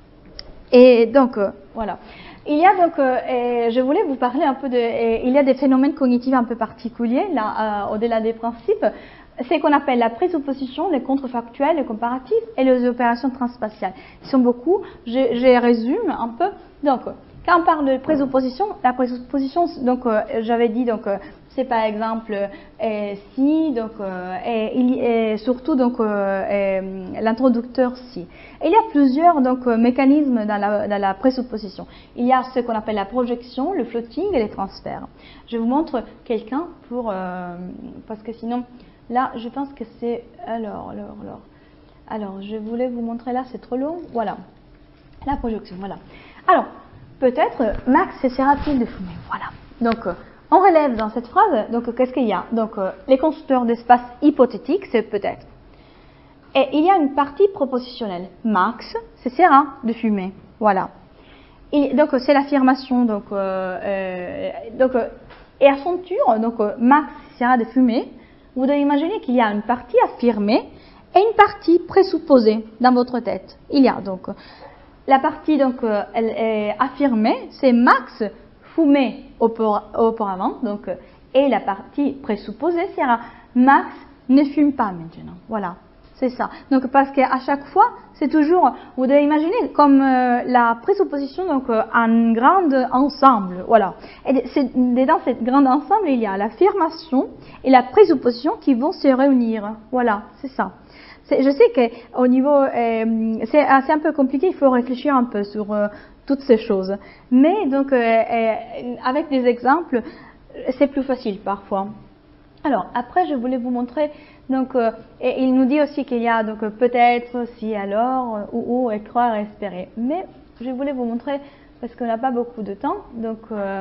et donc voilà. Il y a donc, je voulais vous parler un peu il y a des phénomènes cognitifs un peu particuliers là, au-delà des principes. C'est qu'on appelle la présupposition, les contrefactuels, les comparatifs et les opérations transspatiales. Ils sont beaucoup. Je résume un peu. Donc, quand on parle de présupposition, la présupposition, donc j'avais dit donc c'est par exemple si, donc et surtout donc l'introducteur si. Et il y a plusieurs donc mécanismes dans la présupposition. Il y a ce qu'on appelle la projection, le floating et les transferts. Je vous montre quelqu'un pour parce que sinon là je pense que c'est alors je voulais vous montrer là, c'est trop long. Voilà la projection. Voilà. Alors peut-être Max essaiera-t-il de fumer. Voilà. Donc on relève dans cette phrase, donc qu'est-ce qu'il y a? Donc les constructeurs d'espace hypothétiques, c'est peut-être. Et il y a une partie propositionnelle. Max cessera de fumer. Voilà. Et donc c'est l'affirmation. Donc et à son tour, donc Max cessera de fumer. Vous devez imaginer qu'il y a une partie affirmée et une partie présupposée dans votre tête. Il y a donc la partie donc elle est affirmée, c'est Max fumait auparavant, donc et la partie présupposée sera Max ne fume pas maintenant. Voilà, c'est ça. Donc parce qu'à chaque fois, c'est toujours, vous devez imaginer comme la présupposition, donc un grand ensemble. Voilà. Et dans cette grande ensemble, il y a l'affirmation et la présupposition qui vont se réunir. Voilà, c'est ça. Je sais qu'au niveau, c'est un peu compliqué, il faut réfléchir un peu sur toutes ces choses. Mais donc, avec des exemples, c'est plus facile parfois. Alors, après, je voulais vous montrer, donc, et il nous dit aussi qu'il y a donc peut-être, si, alors, ou, et croire, et espérer. Mais je voulais vous montrer, parce qu'on n'a pas beaucoup de temps, donc,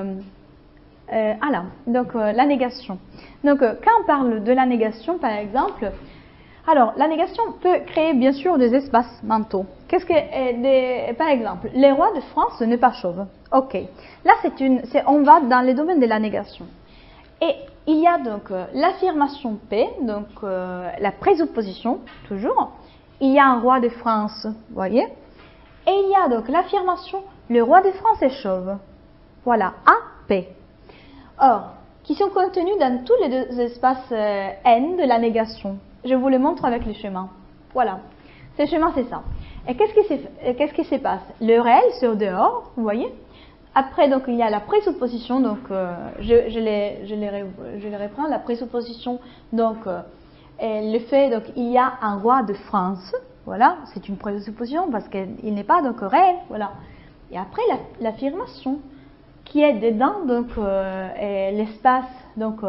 la négation. Donc, quand on parle de la négation, par exemple, alors, la négation peut créer bien sûr des espaces mentaux. Par exemple, les rois de France ne pas chauve. Ok. Là, on va dans les domaines de la négation. Et il y a donc l'affirmation P, donc la présupposition, toujours. Il y a un roi de France, vous voyez. Et il y a donc l'affirmation, le roi de France est chauve. Voilà, A, P. Or, qui sont contenus dans tous les deux espaces N de la négation. Je vous le montre avec le schéma. Voilà. Ce schéma, c'est ça. Et qu'est-ce qui se passe? Le réel, c'est au dehors, vous voyez. Après, donc, il y a la présupposition. Donc, je les reprends. La présupposition, donc, le fait, donc, il y a un roi de France. Voilà. C'est une présupposition parce qu'il n'est pas, donc, réel. Voilà. Et après, l'affirmation qui est dedans, donc, l'espace, donc,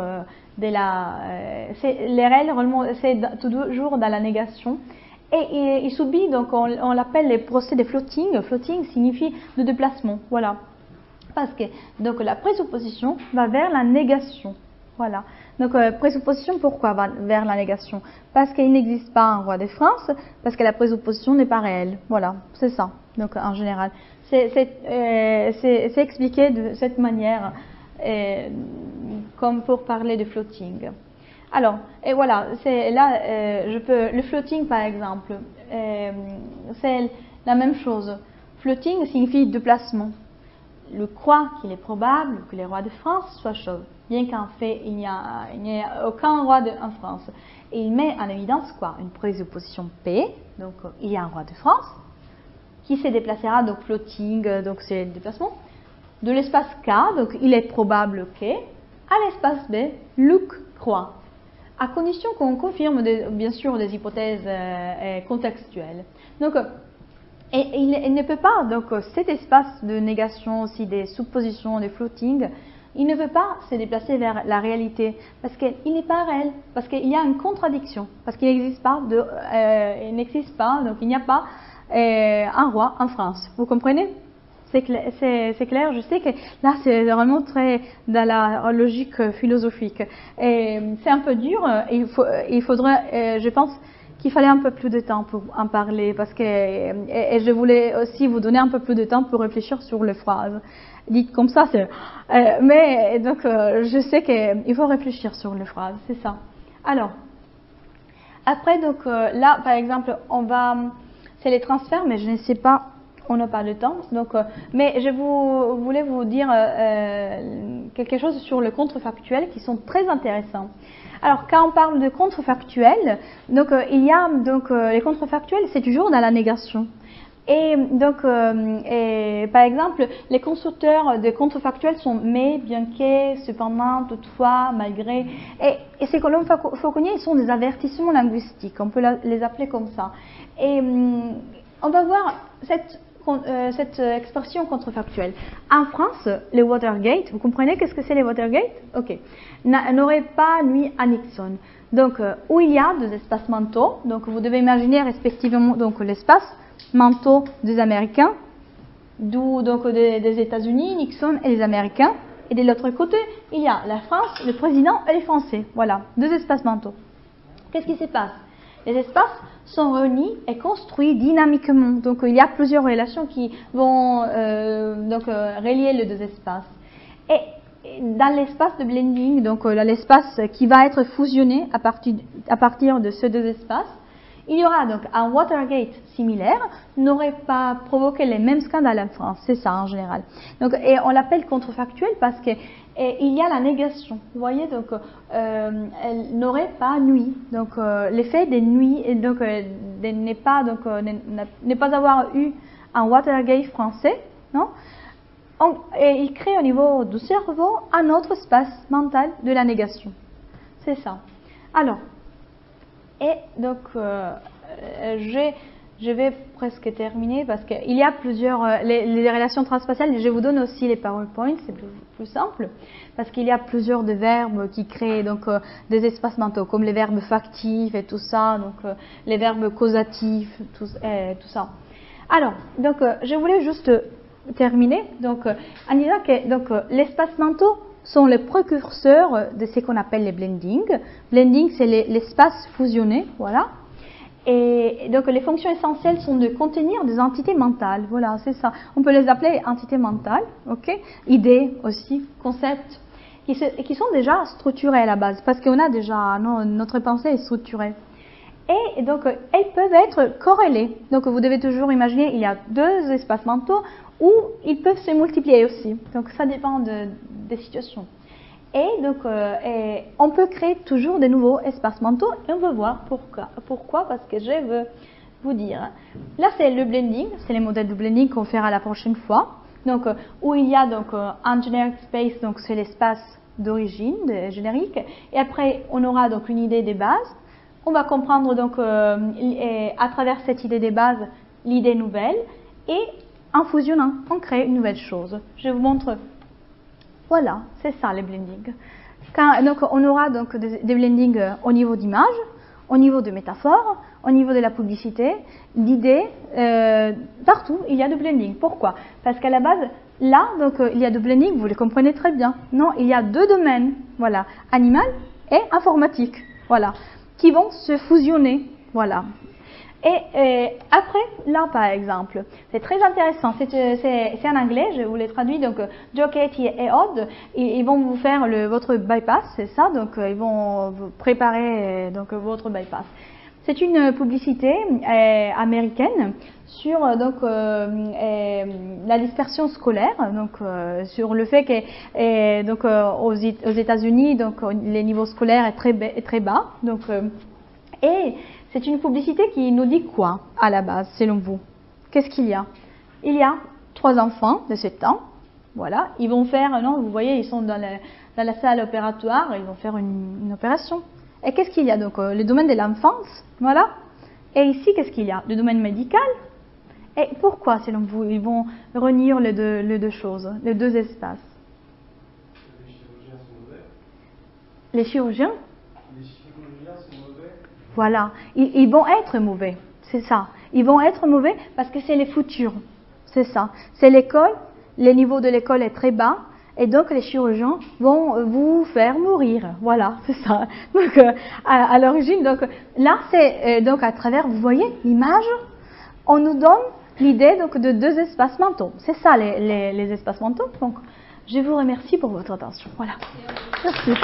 les réels, c'est toujours dans la négation. Et il subit, donc on l'appelle les procès de floating. Floating signifie de déplacement, voilà. Parce que donc la présupposition va vers la négation, voilà. Donc présupposition, pourquoi va vers la négation? Parce qu'il n'existe pas un roi de France, parce que la présupposition n'est pas réelle, voilà, c'est ça. Donc en général, c'est expliqué de cette manière. Comme pour parler de floating. Alors, et voilà, c'est là, le floating par exemple, c'est la même chose. Floating signifie déplacement. Le croit qu'il est probable que les rois de France soient chauves, bien qu'en fait il n'y a aucun roi en France. Et il met en évidence quoi? Une présupposition P, donc il y a un roi de France, qui se déplacera, donc floating, donc c'est le déplacement. De l'espace K, donc il est probable que, à l'espace B, Luc croit, à condition qu'on confirme bien sûr des hypothèses contextuelles. Donc, et il ne peut pas, donc cet espace de négation, aussi des suppositions, des floating, il ne peut pas se déplacer vers la réalité, parce qu'il n'est pas réel, parce qu'il y a une contradiction, parce qu'il n'existe pas, donc il n'y a pas un roi en France. Vous comprenez? C'est clair, je sais que là c'est vraiment très dans la logique philosophique. Et c'est un peu dur, il faudrait, je pense qu'il fallait un peu plus de temps pour en parler, parce que et je voulais aussi vous donner un peu plus de temps pour réfléchir sur les phrases. Dites comme ça, mais donc je sais qu'il faut réfléchir sur les phrases, c'est ça. Alors, après donc là par exemple, c'est les transferts, mais je ne sais pas. On n'a pas de temps, donc, mais je voulais vous dire quelque chose sur le contrefactuel qui sont très intéressants. Alors, quand on parle de contrefactuel, donc il y a donc les contrefactuels, c'est toujours dans la négation. Et donc, par exemple, les constructeurs de contrefactuels sont mais, bien que, cependant, toutefois, malgré. Et ces colonnes fauconniers sont des avertissements linguistiques, on peut les appeler comme ça. Et on va voir cette expression contrefactuelle. En France, les Watergate, vous comprenez qu'est-ce que c'est les Watergate? Ok. N'aurait pas nui à Nixon. Donc, où il y a des espaces mentaux, donc vous devez imaginer respectivement donc l'espace mentaux des Américains, d'où donc des États-Unis, Nixon et les Américains, et de l'autre côté, il y a la France, le président et les Français. Voilà, deux espaces mentaux. Qu'est-ce qui se passe? Les espaces sont réunis et construits dynamiquement. Donc, il y a plusieurs relations qui vont relier les deux espaces. Et dans l'espace de blending, donc l'espace qui va être fusionné à partir de ces deux espaces, il y aura donc un Watergate similaire, n'aurait pas provoqué les mêmes scandales en France, c'est ça en général. Donc, et on l'appelle contrefactuel parce que il y a la négation, vous voyez, donc elle n'aurait pas nui. Donc l'effet des nuits, donc n'est pas avoir eu un Watergate français, non? Et il crée au niveau du cerveau un autre espace mental de la négation. C'est ça. Alors, et donc, je vais presque terminer parce qu'il y a plusieurs, les relations transspatiales, je vous donne aussi les PowerPoint, c'est plus simple, parce qu'il y a plusieurs de verbes qui créent donc, des espaces mentaux, comme les verbes factifs et tout ça, donc les verbes causatifs, tout ça. Alors, donc, je voulais juste terminer donc, en disant que donc, les espaces mentaux sont les précurseurs de ce qu'on appelle les blendings. Blending, c'est l'espace fusionné, voilà. Et donc les fonctions essentielles sont de contenir des entités mentales, voilà, c'est ça. On peut les appeler entités mentales, ok. Idées aussi, concepts, qui sont déjà structurés à la base, parce qu'on a déjà, notre pensée est structurée. Et donc elles peuvent être corrélées. Donc vous devez toujours imaginer, il y a deux espaces mentaux où ils peuvent se multiplier aussi. Donc ça dépend des situations. Et donc, on peut créer toujours de nouveaux espaces mentaux et on va voir pourquoi. Pourquoi? Parce que je veux vous dire. Là, c'est le blending, c'est les modèles de blending qu'on fera la prochaine fois. Donc, où il y a donc un generic space, donc c'est l'espace d'origine générique. Et après, on aura donc une idée des bases. On va comprendre donc à travers cette idée des bases l'idée nouvelle et en fusionnant, on crée une nouvelle chose. Je vous montre. Voilà, c'est ça les blendings. Donc, on aura donc des blendings au niveau d'image, au niveau de métaphores, au niveau de la publicité, d'idées, partout il y a de blending. Pourquoi? Parce qu'à la base, là, donc, il y a de blending, vous le comprenez très bien. Non, il y a deux domaines, voilà, animal et informatique, voilà, qui vont se fusionner, voilà. Et après, là par exemple, c'est très intéressant, c'est en anglais, je vous l'ai traduit, donc Joe, Katie et Odd, ils vont vous faire votre bypass, c'est ça, donc ils vont vous préparer donc, votre bypass. C'est une publicité américaine sur donc, la dispersion scolaire, donc, sur le fait que donc, aux États-Unis, donc, les niveaux scolaires est très bas, donc, et c'est une publicité qui nous dit quoi, à la base, selon vous? Qu'est-ce qu'il y a? Il y a 3 enfants de 7 ans, voilà, ils vont faire, non, vous voyez, ils sont dans la salle opératoire, ils vont faire une opération. Et qu'est-ce qu'il y a? Donc, le domaine de l'enfance, voilà. Et ici, qu'est-ce qu'il y a? Le domaine médical. Et pourquoi, selon vous, ils vont réunir les deux choses, les deux espaces? Les chirurgiens sont mauvais. Les chirurgiens? Les chirurgiens sont mauvais. Voilà, ils vont être mauvais, c'est ça. Ils vont être mauvais parce que c'est les futurs, c'est ça. C'est l'école, le niveau de l'école est très bas et donc les chirurgiens vont vous faire mourir. Voilà, c'est ça. Donc à l'origine, donc là c'est donc à travers, vous voyez l'image, on nous donne l'idée donc de deux espaces mentaux. C'est ça les espaces mentaux. Donc je vous remercie pour votre attention. Voilà. Merci.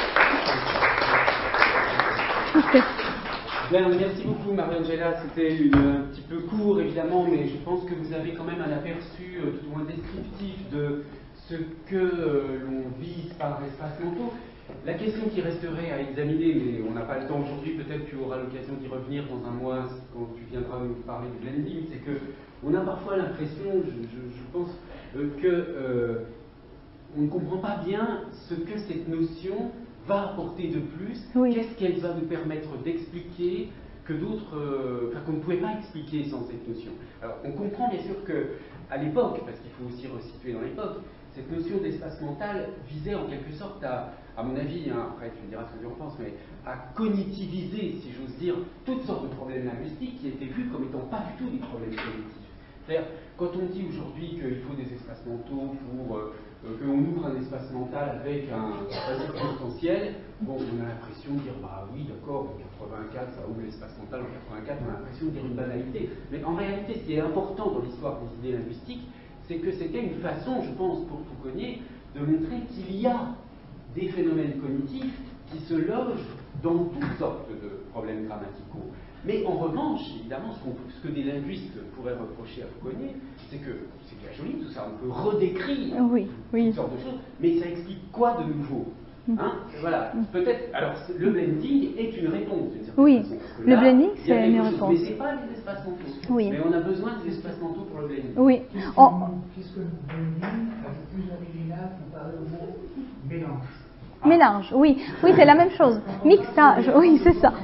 Bien, merci beaucoup Marie-Angela, c'était un petit peu court évidemment, mais je pense que vous avez quand même un aperçu tout au moins descriptif de ce que l'on vise par espace mentaux. La question qui resterait à examiner, mais on n'a pas le temps aujourd'hui, peut-être tu auras l'occasion d'y revenir dans un mois quand tu viendras nous parler du blending, c'est qu'on a parfois l'impression, je pense, que on ne comprend pas bien ce que cette notion va apporter de plus, oui. Qu'est-ce qu'elle va nous permettre d'expliquer que d'autres, qu'on ne pouvait pas expliquer sans cette notion. Alors, on comprend bien sûr qu'à l'époque, parce qu'il faut aussi resituer dans l'époque, cette notion d'espace mental visait en quelque sorte à mon avis, hein, après tu me diras ce que tu en penses, mais à cognitiviser, si j'ose dire, toutes sortes de problèmes linguistiques qui étaient vus comme étant pas du tout des problèmes cognitifs. C'est-à-dire, quand on dit aujourd'hui qu'il faut des espaces mentaux pour qu'on ouvre un espace mental avec un circonstanciel, bon, on a l'impression de dire, bah oui, d'accord, en 84, ça ouvre l'espace mental, en 84, on a l'impression de dire une banalité. Mais en réalité, ce qui est important dans l'histoire des idées linguistiques, c'est que c'était une façon, je pense, pour Foucault, de montrer qu'il y a des phénomènes cognitifs qui se loge dans toutes sortes de problèmes grammaticaux. Mais en revanche, évidemment, ce que des linguistes pourraient reprocher à Fauconnier, c'est que c'est bien joli tout ça, on peut redécrire toutes sortes de choses, mais ça explique quoi de nouveau? Hein, voilà, peut-être. Alors, le blending est une réponse d'une certaine façon. Le là, blending, c'est une réponse. Mais ce n'est pas les espaces mentaux. Oui. Mais on a besoin des espaces mentaux pour le blending. Oui. Puisque le blending est plus original comparé au mot mélange. Mélange, oui. Oui, c'est la même chose. Mixage, oui, c'est ça.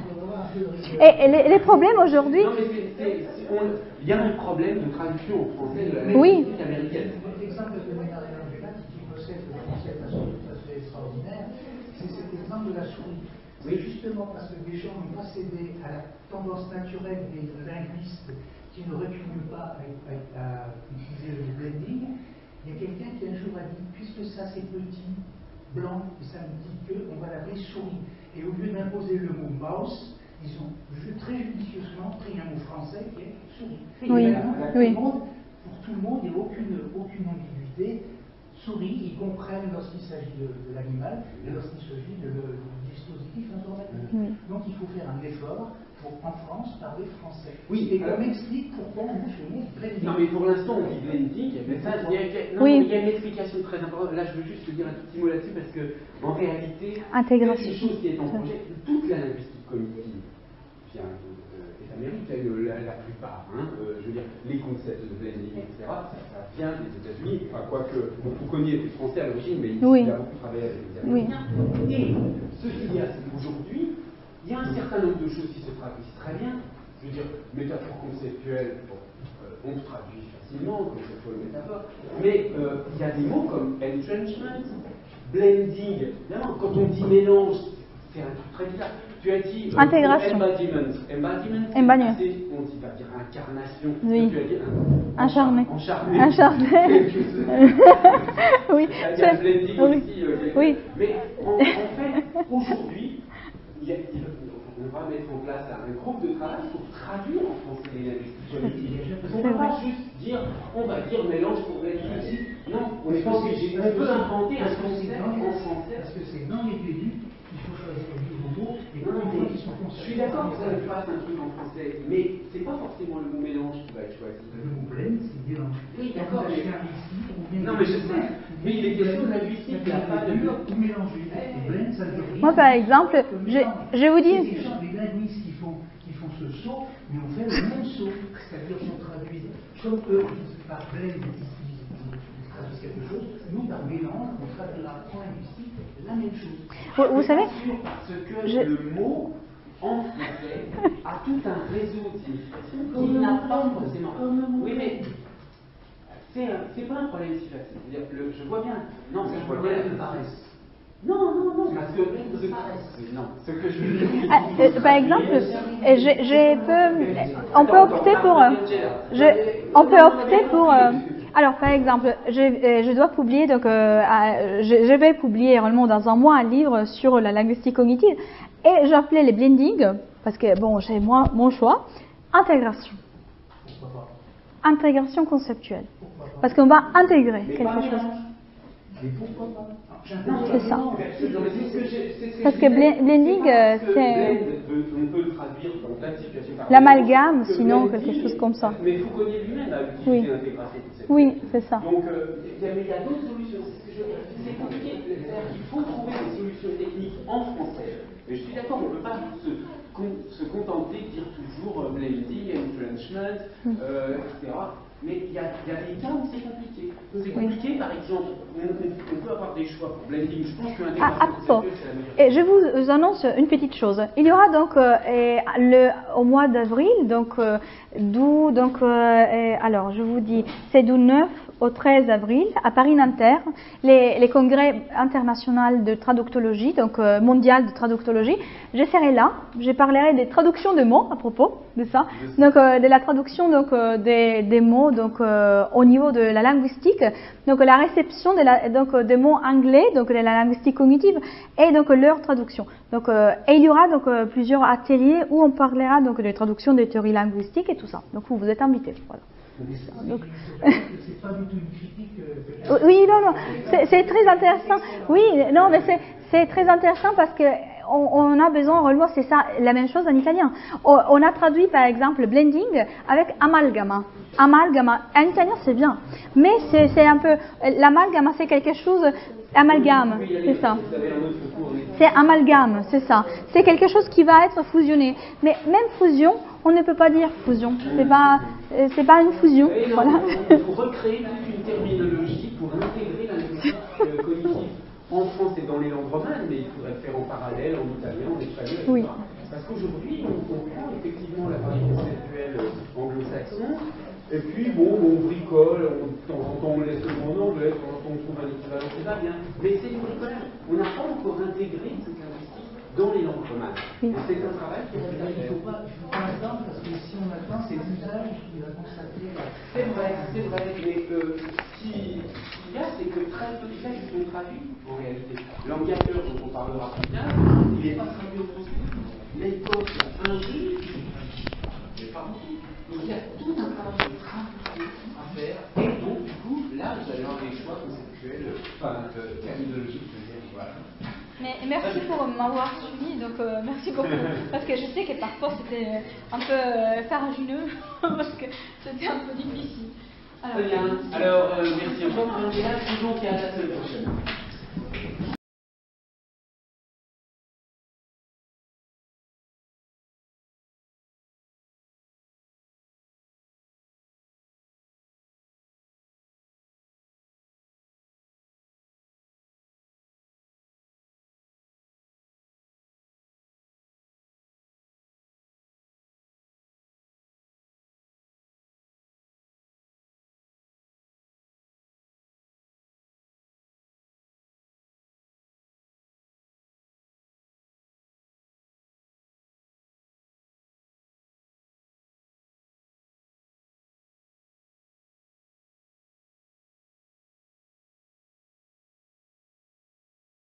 Et les problèmes aujourd'hui. Non, mais il y a un problème de traduction en français de la linguistique américaine. L'exemple de Bernard Angela, qui possède le français de façon tout à fait extraordinaire, c'est cet exemple de la souris. C'est justement parce que les gens n'ont pas cédé à la tendance naturelle des linguistes qui ne reculent pas à utiliser le blending. Il y a quelqu'un qui un jour a dit, puisque ça c'est petit, blanc, et ça me dit qu'on va l'appeler souris. Et au lieu d'imposer le mot mouse, ils ont très judicieusement pris un mot français qui est souris. Oui. Pour tout le monde, il n'y a aucune ambiguïté. Souris, ils comprennent lorsqu'il s'agit de l'animal et lorsqu'il s'agit du dispositif informatique. Donc il faut faire un effort pour, en France, parler français. Oui, et qu'on m'explique pourquoi on dit blending. Non, mais pour l'instant, on dit blending, mais ça, il y a une explication très importante. Là, je veux juste dire un tout petit mot là-dessus parce que, en réalité, intégration. quelque chose qui est en projet, toute la linguistique cognitive vient des Amériques, la plupart. Je veux dire, les concepts de blending, etc., ça vient des États-Unis. Enfin, quoique, Fauconnier était français à l'origine, mais il a beaucoup travaillé avec les Américains. Et ce qu'il y a, c'est qu'aujourd'hui, il y a un certain nombre de choses qui se traduisent très bien. Je veux dire, métaphore conceptuelle, on traduit facilement, conceptuelle métaphore, mais il y a des mots comme entrenchment, blending. Évidemment, quand on dit mélange, c'est un truc très bizarre. Tu as dit intégration. Embodiment, on dit pas dire incarnation. Oui. Tu as dit Encharné. Encharné. Oui. Il y a blending aussi. Oui. Mais en fait, aujourd'hui, on va mettre en place un groupe de travail pour traduire en français les linguistiques. On ne peut pas juste dire, on va dire mélange pour être ici. Non, on n'est pas obligé. On peut inventer un concept en français. Parce que c'est dans les débits qu'il faut choisir le nouveau mot et je suis d'accord que ça fasse un truc en français, mais c'est pas forcément le mot mélange qui va être choisi. Le mot blend, c'est mélange. Oui, d'accord. Non, mais je sais. Mais il est question de linguistique, il n'y a pas de ou mélanger. Blend, ça veut dire. Moi, par exemple, je vous dis. Les gens, les linguistes qui font ce saut, mais on fait le même saut. C'est-à-dire qu'on traduit, comme eux, par blend, ils traduisent quelque chose, nous, par mélange, on traduira en linguistique la même chose. Vous savez, parce que le mot en français a tout un réseau de significations qu'il n'a pas forcément. Oui, mais c'est pas un problème si facile. Je vois bien. Non, je vois bien la paresse. Non, parce que non, ce que je veux dire. Par exemple, on peut opter pour. Alors, par exemple, je dois publier, donc je vais publier réellement dans un mois un livre sur la linguistique cognitive, et j'appelais les blending, parce que bon, j'ai moi mon choix, intégration. Intégration conceptuelle. Parce qu'on va intégrer quelque chose. C'est ça. Parce que blending, c'est. On peut le traduire dans plein de situations. L'amalgame, sinon quelque chose comme ça. Mais Fauconnier lui-même a utilisé l'intégration conceptuelle. Oui, c'est ça. Donc, il y a d'autres solutions. C'est compliqué. Il faut trouver des solutions techniques en français. Mais je suis d'accord, on ne peut pas se contenter de dire toujours blending, entrenchment, etc. Mais il y a des cas où c'est compliqué. C'est compliqué, par exemple, on peut avoir des choix pour blending. Je pense que l'intégration conceptuelle, c'est la meilleure. Et je vous annonce une petite chose. Il y aura donc au mois d'avril, alors je vous dis, c'est du 9 au 13 avril à Paris-Nanterre, les congrès internationaux de traductologie, donc mondial de traductologie. Je serai là, je parlerai des traductions de mots à propos de ça, donc de la traduction des mots au niveau de la linguistique, donc la réception des mots anglais, donc de la linguistique cognitive et donc leur traduction. Donc et il y aura donc plusieurs ateliers où on parlera donc de traduction des théories linguistiques et tout ça. Donc vous êtes invités. Voilà. Donc, c'est pas du tout une critique. Oui, non, c'est très intéressant. Oui, non, mais c'est très intéressant parce que on a besoin, réellement, c'est ça, la même chose en italien. On a traduit par exemple blending avec amalgama. Amalgama, en italien c'est bien, mais c'est un peu, l'amalgama c'est quelque chose, amalgame, c'est ça. C'est amalgame, c'est ça. C'est quelque chose qui va être fusionné. Mais même fusion, on ne peut pas dire fusion. C'est pas une fusion. Voilà. Il faut recréer toute une terminologie pour intégrer la linguistique cognitive en France et dans les langues romanes, mais il faudrait le faire en parallèle, en italien, en espagnol, etc. Oui. Parce qu'aujourd'hui, on comprend effectivement la variété conceptuelle anglo-saxon, et puis bon, on bricole, de temps en temps on laisse le mot en anglais, de temps en temps on trouve un équivalent, c'est pas bien, mais c'est du bricolage. On n'a pas encore intégré cette linguistique dans les langues romanes. Oui. C'est un travail qui est Il ne faut pas attendre, parce que si on attend, c'est l'usage qui va constater. C'est vrai, mais ce qu'il y a, c'est que très peu de textes sont traduits, en réalité. L'engateur, dont on parlera plus tard, il n'est pas traduit au français. L'époque, un jeu, mais pas beaucoup. Donc il y a tout un travail de traduction à faire, et donc, du coup, là, vous allez avoir des choix conceptuels, enfin, terminologiques, je veux dire, voilà. Mais merci pour m'avoir suivi, donc merci beaucoup. Parce que je sais que parfois c'était un peu faragineux, parce que c'était un peu difficile. Très bien. Alors, merci encore. Donc, à la semaine prochaine.